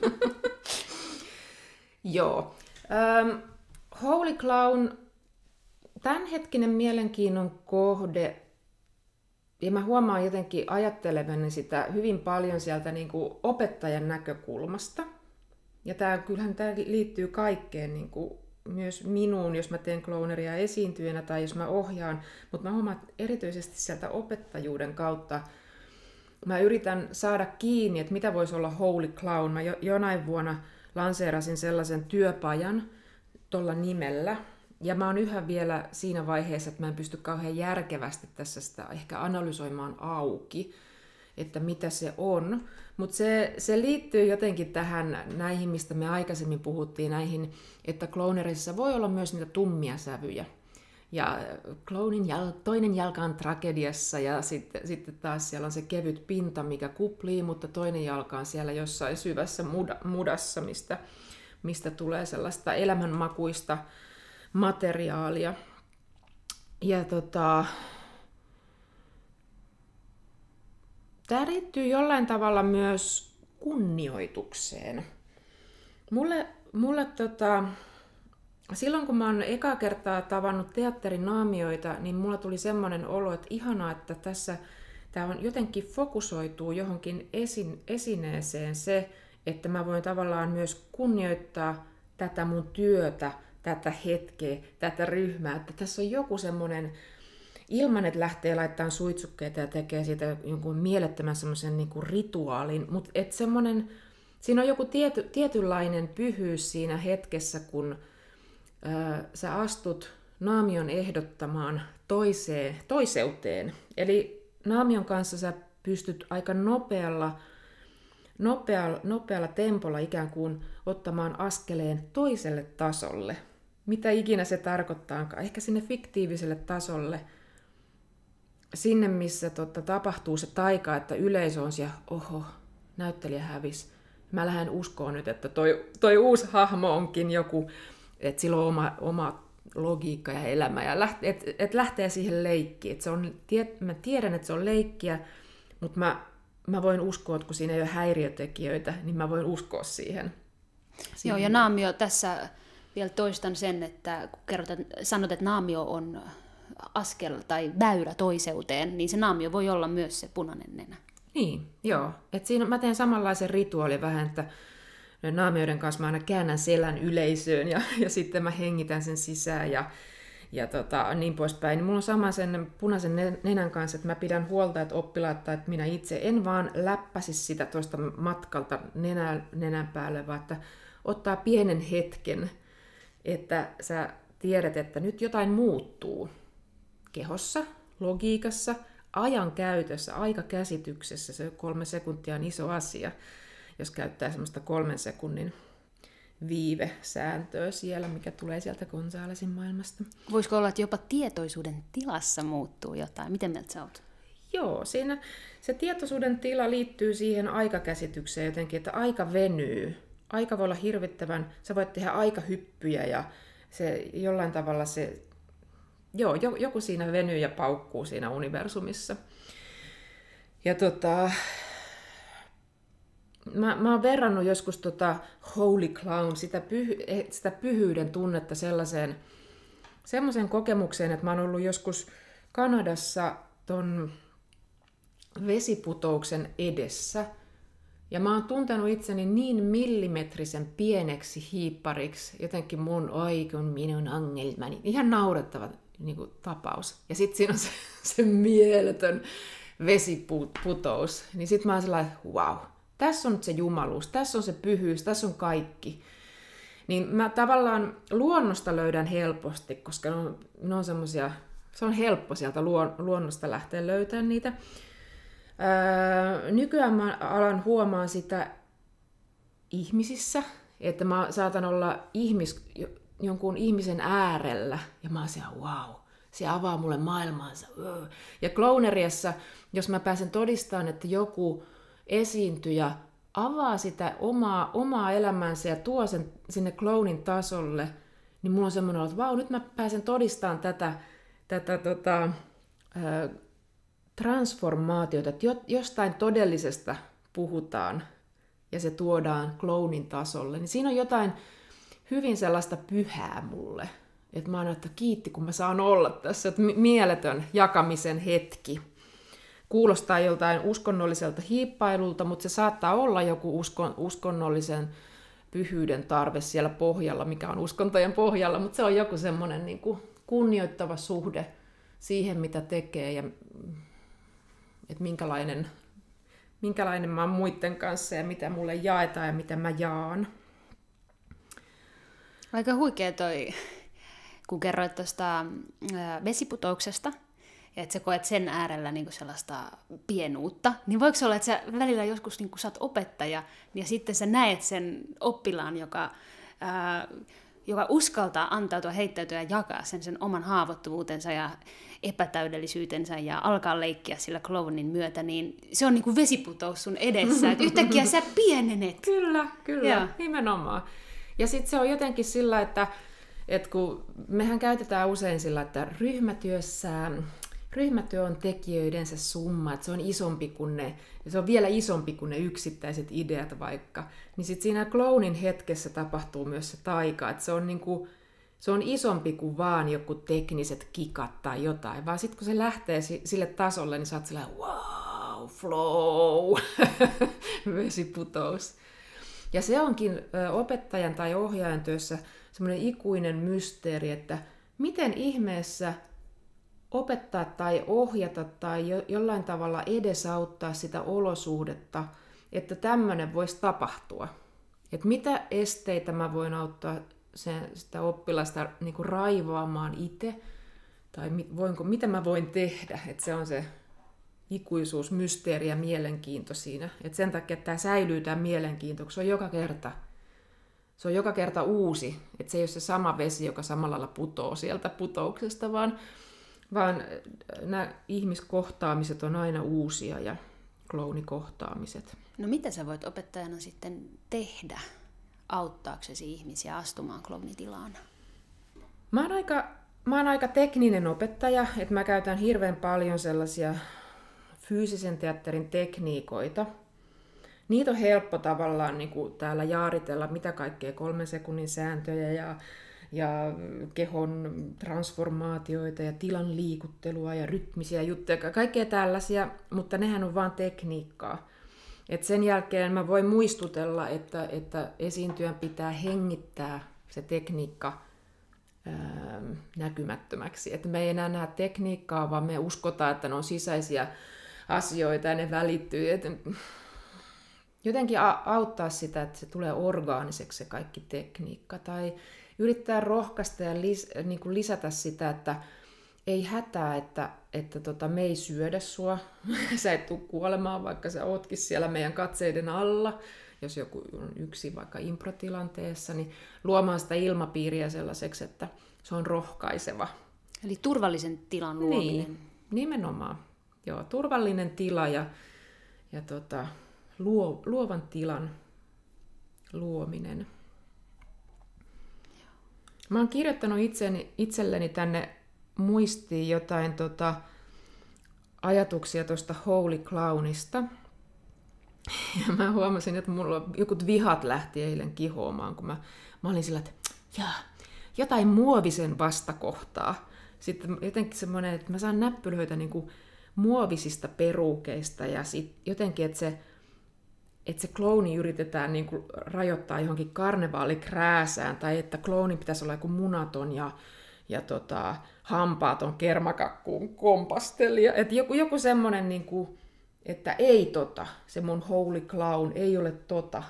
Joo. Um, Holy Clown, tämänhetkinen mielenkiinnon kohde, ja mä huomaan jotenkin ajattelevani sitä hyvin paljon sieltä niin kuin opettajan näkökulmasta. Ja tää, kyllähän tämä liittyy kaikkeen, niin kuin myös minuun, jos mä teen clowneria esiintyjänä tai jos mä ohjaan. Mutta mä huomaan erityisesti sieltä opettajuuden kautta, mä yritän saada kiinni, että mitä voisi olla Holy Clown. Mä jo, jonain vuonna lanseerasin sellaisen työpajan tuolla nimellä. Ja mä oon yhä vielä siinä vaiheessa, että mä en pysty kauhean järkevästi tässä sitä ehkä analysoimaan auki, että mitä se on. Mutta se, se liittyy jotenkin tähän näihin, mistä me aikaisemmin puhuttiin, näihin, että clownereissa voi olla myös niitä tummia sävyjä. Ja clownin jal- toinen jalka on tragediassa ja sitten, sitten taas siellä on se kevyt pinta, mikä kuplii, mutta toinen jalka on siellä jossain syvässä muda- mudassa, mistä, mistä tulee sellaista elämänmakuista materiaalia. Ja tota, tämä liittyy jollain tavalla myös kunnioitukseen. Mulle, mulle tota, silloin kun mä oon ekaa kertaa tavannut teatterin naamioita, niin mulla tuli semmoinen olo, että ihanaa, että tässä tämä on jotenkin fokusoituu johonkin esin, esineeseen se, että mä voin tavallaan myös kunnioittaa tätä mun työtä, tätä hetkeä, tätä ryhmää, että tässä on joku semmoinen, ilman että lähtee laittamaan suitsukkeita ja tekee siitä jonkun mielettömän semmoisen niin kuin rituaalin, mutta että semmoinen, siinä on joku tiety, tietynlainen pyhyys siinä hetkessä, kun ää, sä astut naamion ehdottamaan toiseen, toiseuteen. Eli naamion kanssa sä pystyt aika nopealla, nopealla, nopealla tempolla ikään kuin ottamaan askeleen toiselle tasolle. Mitä ikinä se tarkoittaa, ehkä sinne fiktiiviselle tasolle. sinne, missä tota, tapahtuu se taika, että yleisö on siellä, oho, näyttelijä hävisi. Mä lähden uskoon nyt, että toi, toi uusi hahmo onkin joku, että sillä on oma, oma logiikka ja elämä, ja läht, et, et lähtee siihen leikkiin. Et se on, tiet, mä tiedän, että se on leikkiä, mutta mä, mä voin uskoa, että kun siinä ei ole häiriötekijöitä, niin mä voin uskoa siihen. siihen. Joo, ja naamio tässä, vielä toistan sen, että kun kerrot, että sanot, että naamio on askel tai väylä toiseuteen, niin se naamio voi olla myös se punainen nenä. Niin, joo. Et siinä mä teen samanlaisen rituaalin vähän, että naamioiden kanssa mä aina käännän selän yleisöön ja, ja sitten mä hengitän sen sisään ja, ja tota, niin poispäin. Niin mulla on sama sen punaisen nenän kanssa, että mä pidän huolta, että oppilaat tai että minä itse en vaan läppäsi sitä tuosta matkalta nenän, nenän päälle, vaan että ottaa pienen hetken, että sä tiedät, että nyt jotain muuttuu kehossa, logiikassa, ajan käytössä, aikakäsityksessä. Se kolme sekuntia on iso asia, jos käyttää semmoista kolmen sekunnin viivesääntöä siellä, mikä tulee sieltä Gonzalesin maailmasta. Voisiko olla, että jopa tietoisuuden tilassa muuttuu jotain? Miten mieltä sä oot? Joo, siinä se tietoisuuden tila liittyy siihen aikakäsitykseen jotenkin, että aika venyy. Aika voi olla hirvittävän, sä voit tehdä aikahyppyjä ja se jollain tavalla se, joo, joku siinä venyy ja paukkuu siinä universumissa. Ja tota, mä, mä oon verrannut joskus tota Holy Clown, sitä, pyhy, sitä pyhyyden tunnetta sellaiseen, semmoiseen kokemukseen, että mä oon ollut joskus Kanadassa ton vesiputouksen edessä. Ja mä oon tuntenut itseni niin millimetrisen pieneksi hiippariksi, jotenkin mun oikeun minun angelmani. Ihan naurettava niin kuin, tapaus. Ja sitten siinä on se, se mieletön vesiputous. Niin sit mä oon sellainen, wow, tässä on nyt se jumaluus, tässä on se pyhyys, tässä on kaikki. Niin mä tavallaan luonnosta löydän helposti, koska ne on, ne on semmosia, se on helppo sieltä luon, luonnosta lähteä löytämään niitä. Öö, nykyään mä alan huomaan sitä ihmisissä, että mä saatan olla ihmis, jonkun ihmisen äärellä ja mä oon siellä, wow, se avaa mulle maailmaansa. Ja Clowneriassa, jos mä pääsen todistamaan, että joku esiintyjä avaa sitä omaa, omaa elämänsä ja tuo sen sinne clownin tasolle, niin mulla on semmoinen, että vau, nyt mä pääsen todistamaan tätä, tätä tota, öö, transformaatiota, että jostain todellisesta puhutaan ja se tuodaan clownin tasolle, niin siinä on jotain hyvin sellaista pyhää mulle. Että mä oon, että kiitti, kun mä saan olla tässä, että mieletön jakamisen hetki. Kuulostaa joltain uskonnolliselta hiippailulta, mutta se saattaa olla joku uskon, uskonnollisen pyhyyden tarve siellä pohjalla, mikä on uskontojen pohjalla, mutta se on joku semmoinen niin kuin kunnioittava suhde siihen, mitä tekee ja että minkälainen, minkälainen mä oon muiden kanssa ja mitä mulle jaetaan ja mitä mä jaan. Aika huikea toi, kun kerroit tuosta vesiputouksesta, ja että sä koet sen äärellä niinku sellaista pienuutta, niin voiko se olla, että sä välillä joskus, niin kun sä oot opettaja, ja sitten sä näet sen oppilaan, joka, ää, joka uskaltaa antautua, heittäytyä ja jakaa sen, sen oman haavoittuvuutensa ja epätäydellisyytensä ja alkaa leikkiä sillä clownin myötä, niin se on niin kuin vesiputous sun edessä, että yhtäkkiä sä pienenet. Kyllä, kyllä, ja. Nimenomaan. Ja sitten se on jotenkin sillä, että, että kun mehän käytetään usein sillä, että ryhmätyössä, ryhmätyö on tekijöidensä summa, että se on isompi kuin ne, ja se on vielä isompi kuin ne yksittäiset ideat vaikka, niin sitten siinä clownin hetkessä tapahtuu myös se taika, että se on niin kuin se on isompi kuin vaan joku tekniset kikat tai jotain, vaan sitten kun se lähtee sille tasolle, niin sä oot sellainen wow, flow, vesiputous. Ja se onkin opettajan tai ohjaajan työssä semmoinen ikuinen mysteeri, että miten ihmeessä opettaa tai ohjata tai jo, jollain tavalla edesauttaa sitä olosuhdetta, että tämmöinen voisi tapahtua. Että mitä esteitä mä voin auttaa sen, sitä oppilasta niin kuin raivoamaan itse, tai mit, voinko, mitä mä voin tehdä, että se on se ikuisuus, mysteeri ja mielenkiinto siinä. Et sen takia, että tämä säilyy tämä mielenkiinto, kun se on joka kerta, se on joka kerta uusi, että se ei ole se sama vesi, joka samalla lailla putoo sieltä putouksesta, vaan, vaan nämä ihmiskohtaamiset on aina uusia ja kloonikohtaamiset. No mitä sä voit opettajana sitten tehdä auttaaksesi ihmisiä astumaan kloonitilaan? Mä oon aika, mä oon aika tekninen opettaja, että mä käytän hirveän paljon sellaisia fyysisen teatterin tekniikoita. Niitä on helppo tavallaan niin kuin täällä jaaritella, mitä kaikkea kolmen sekunnin sääntöjä ja, ja kehon transformaatioita ja tilan liikuttelua ja rytmisiä juttuja, kaikkea tällaisia, mutta nehän on vaan tekniikkaa. Et sen jälkeen mä voin muistutella, että, että esiintyjän pitää hengittää se tekniikka ää, näkymättömäksi. Että me ei enää näe tekniikkaa, vaan me uskotaan, että ne on sisäisiä asioita ja ne välittyy. Et jotenkin auttaa sitä, että se tulee orgaaniseksi se kaikki tekniikka. Tai yrittää rohkaista ja lis, niin kuin lisätä sitä, että ei hätää, että, että tota, me ei syödä sua. Sä et tule kuolemaan, vaikka sä ootkin siellä meidän katseiden alla. Jos joku on yksin vaikka improtilanteessa, niin luomaan sitä ilmapiiriä sellaiseksi, että se on rohkaiseva. Eli turvallisen tilan luominen. Niin, nimenomaan. Joo, turvallinen tila ja, ja tota, luo, luovan tilan luominen. Mä oon kirjoittanut itseni, itselleni tänne muistiin jotain tota, ajatuksia tuosta Holy Clownista. Ja mä huomasin, että mulla jokut vihat lähti eilen kihoamaan, kun mä, mä olin sillä, että jaa, jotain muovisen vastakohtaa. Sitten jotenkin semmoinen, että mä saan näppylöitä niin kuin muovisista perukeista ja sit jotenkin, että se, että se klooni yritetään niin kuin rajoittaa johonkin karnevaalikrääsään tai että klooni pitäisi olla joku munaton ja, ja tota, hampaaton kermakakkuun kompastelija. Että joku, joku semmoinen, niin kuin, että ei tota, se mun holy clown ei ole tota.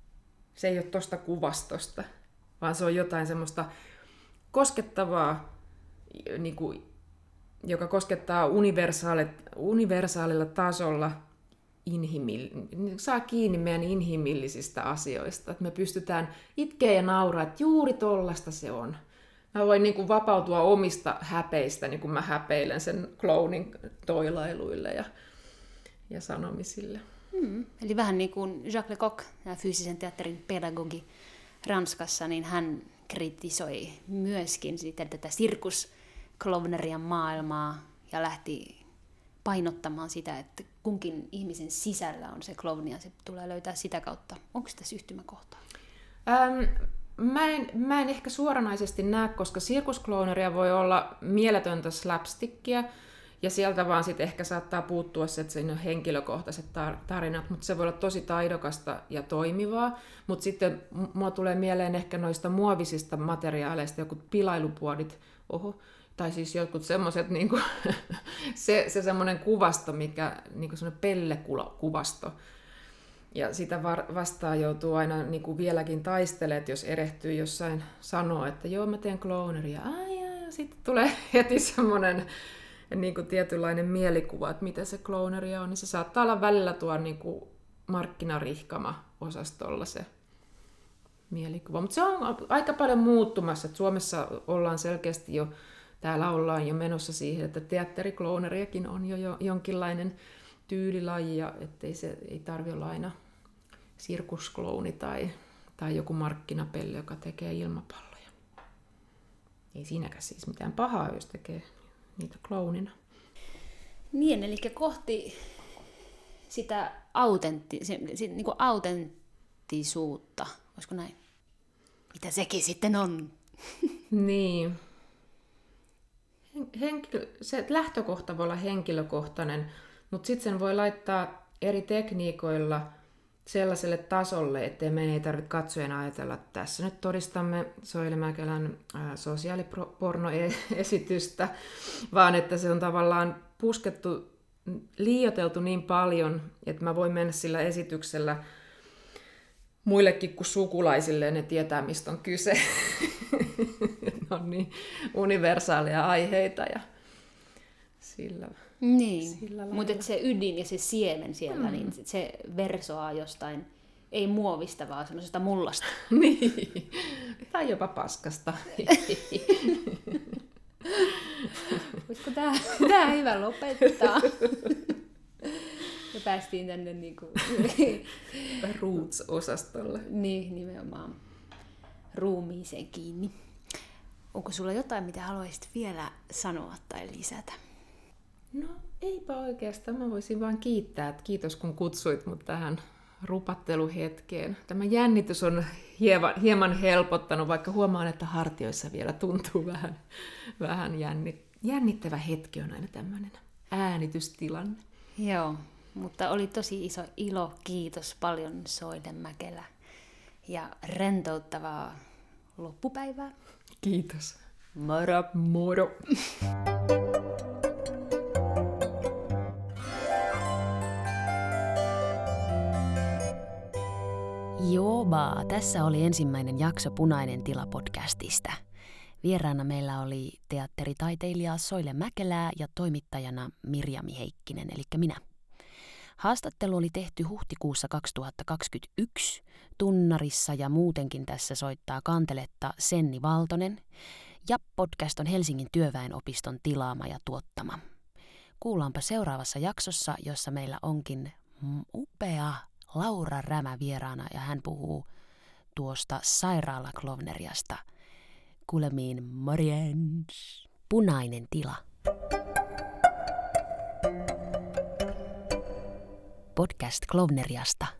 Se ei ole tosta kuvastosta, vaan se on jotain semmoista koskettavaa, niin kuin, joka koskettaa universaalilla tasolla, inhimil- saa kiinni meidän inhimillisistä asioista. Että me pystytään itkeä ja nauraa, että juuri tollasta se on. Mä voin niin kuin vapautua omista häpeistä, niin kuin mä häpeilen sen clownin toilailuille ja, ja sanomisille. Hmm. Eli vähän niin kuin Jacques Lecoq, fyysisen teatterin pedagogi Ranskassa, niin hän kritisoi myöskin sitten tätä sirkusklownerien maailmaa ja lähti painottamaan sitä, että kunkin ihmisen sisällä on se klouni ja se tulee löytää sitä kautta. Onko tässä yhtymäkohtaa? Ähm, mä, en, mä en ehkä suoranaisesti näe, koska sirkusklowneria voi olla mieletöntä slapstickia ja sieltä vaan sitten ehkä saattaa puuttua se, että siinä on henkilökohtaiset tar- tarinat, mutta se voi olla tosi taidokasta ja toimivaa. Mutta sitten mulla tulee mieleen ehkä noista muovisista materiaaleista, joku pilailupuodit, oho, tai siis jotkut semmoiset, niinku, se, se semmoinen kuvasto, mikä, niinku semmoinen pellekuvasto. Ja sitä vastaan joutuu aina niinku vieläkin taistelemaan, että jos erehtyy jossain sanoa, että joo, mä teen clowneria, ai, ai, ja sitten tulee heti semmoinen niinku tietynlainen mielikuva, että mitä se clowneria on, niin se saattaa olla välillä tuo niinku markkinarihkama osastolla se mielikuva. Mutta se on aika paljon muuttumassa, että Suomessa ollaan selkeästi jo Täällä ollaan jo menossa siihen, että teatteriklooneriakin on jo, jo jonkinlainen tyylilaji, ja ettei se ei tarvitse olla aina sirkusklouni tai, tai joku markkinapelle, joka tekee ilmapalloja. Ei siinäkään siis mitään pahaa, jos tekee niitä kloonina. Niin, eli kohti sitä autentti, se, se, niin kuin autenttisuutta, olisiko näin? Mitä sekin sitten on? Niin. Henkilö, se lähtökohta voi olla henkilökohtainen, mutta sitten sen voi laittaa eri tekniikoilla sellaiselle tasolle, ettei meidän ei tarvitse katsojana ajatella, että tässä nyt todistamme Soile Mäkelän sosiaalipornoesitystä, vaan että se on tavallaan puskettu, liioiteltu niin paljon, että mä voin mennä sillä esityksellä muillekin kuin sukulaisille, ne tietää, mistä on kyse. Ne on niin universaaleja aiheita ja sillä, niin. sillä Mutta se ydin ja se siemen siellä, mm. niin se versoaa jostain, ei muovista, vaan semmoisesta mullasta. Niin, tai jopa paskasta. olisiko tää, tää hyvä lopettaa? Ja päästiin tänne niinku... Roots-osastolle. Niin, nimenomaan ruumiiseen kiinni. Onko sulla jotain, mitä haluaisit vielä sanoa tai lisätä? No eipä oikeastaan. Mä voisin vaan kiittää, että kiitos kun kutsuit mut tähän rupatteluhetkeen. Tämä jännitys on hieman, hieman helpottanut, vaikka huomaan, että hartioissa vielä tuntuu vähän, vähän jännit, jännittävä hetki on aina tämmöinen äänitystilanne. Joo, mutta oli tosi iso ilo. Kiitos paljon Soile Mäkelä ja rentouttavaa loppupäivää. Kiitos. Moro! Moro! Joobaa, tässä oli ensimmäinen jakso Punainen tila -podcastista. Vieraana meillä oli teatteritaiteilija Soile Mäkelää ja toimittajana Mirjami Heikkinen, eli minä. Haastattelu oli tehty huhtikuussa kaksituhattakaksikymmentäyksi. Tunnarissa ja muutenkin tässä soittaa kanteletta Senni Valtonen. Ja podcast on Helsingin työväenopiston tilaama ja tuottama. Kuullaanpa seuraavassa jaksossa, jossa meillä onkin upea Laura Rämä vieraana ja hän puhuu tuosta sairaalaklovneriasta. Kuulemiin, morjens! Punainen tila. Podcast Klovneriasta.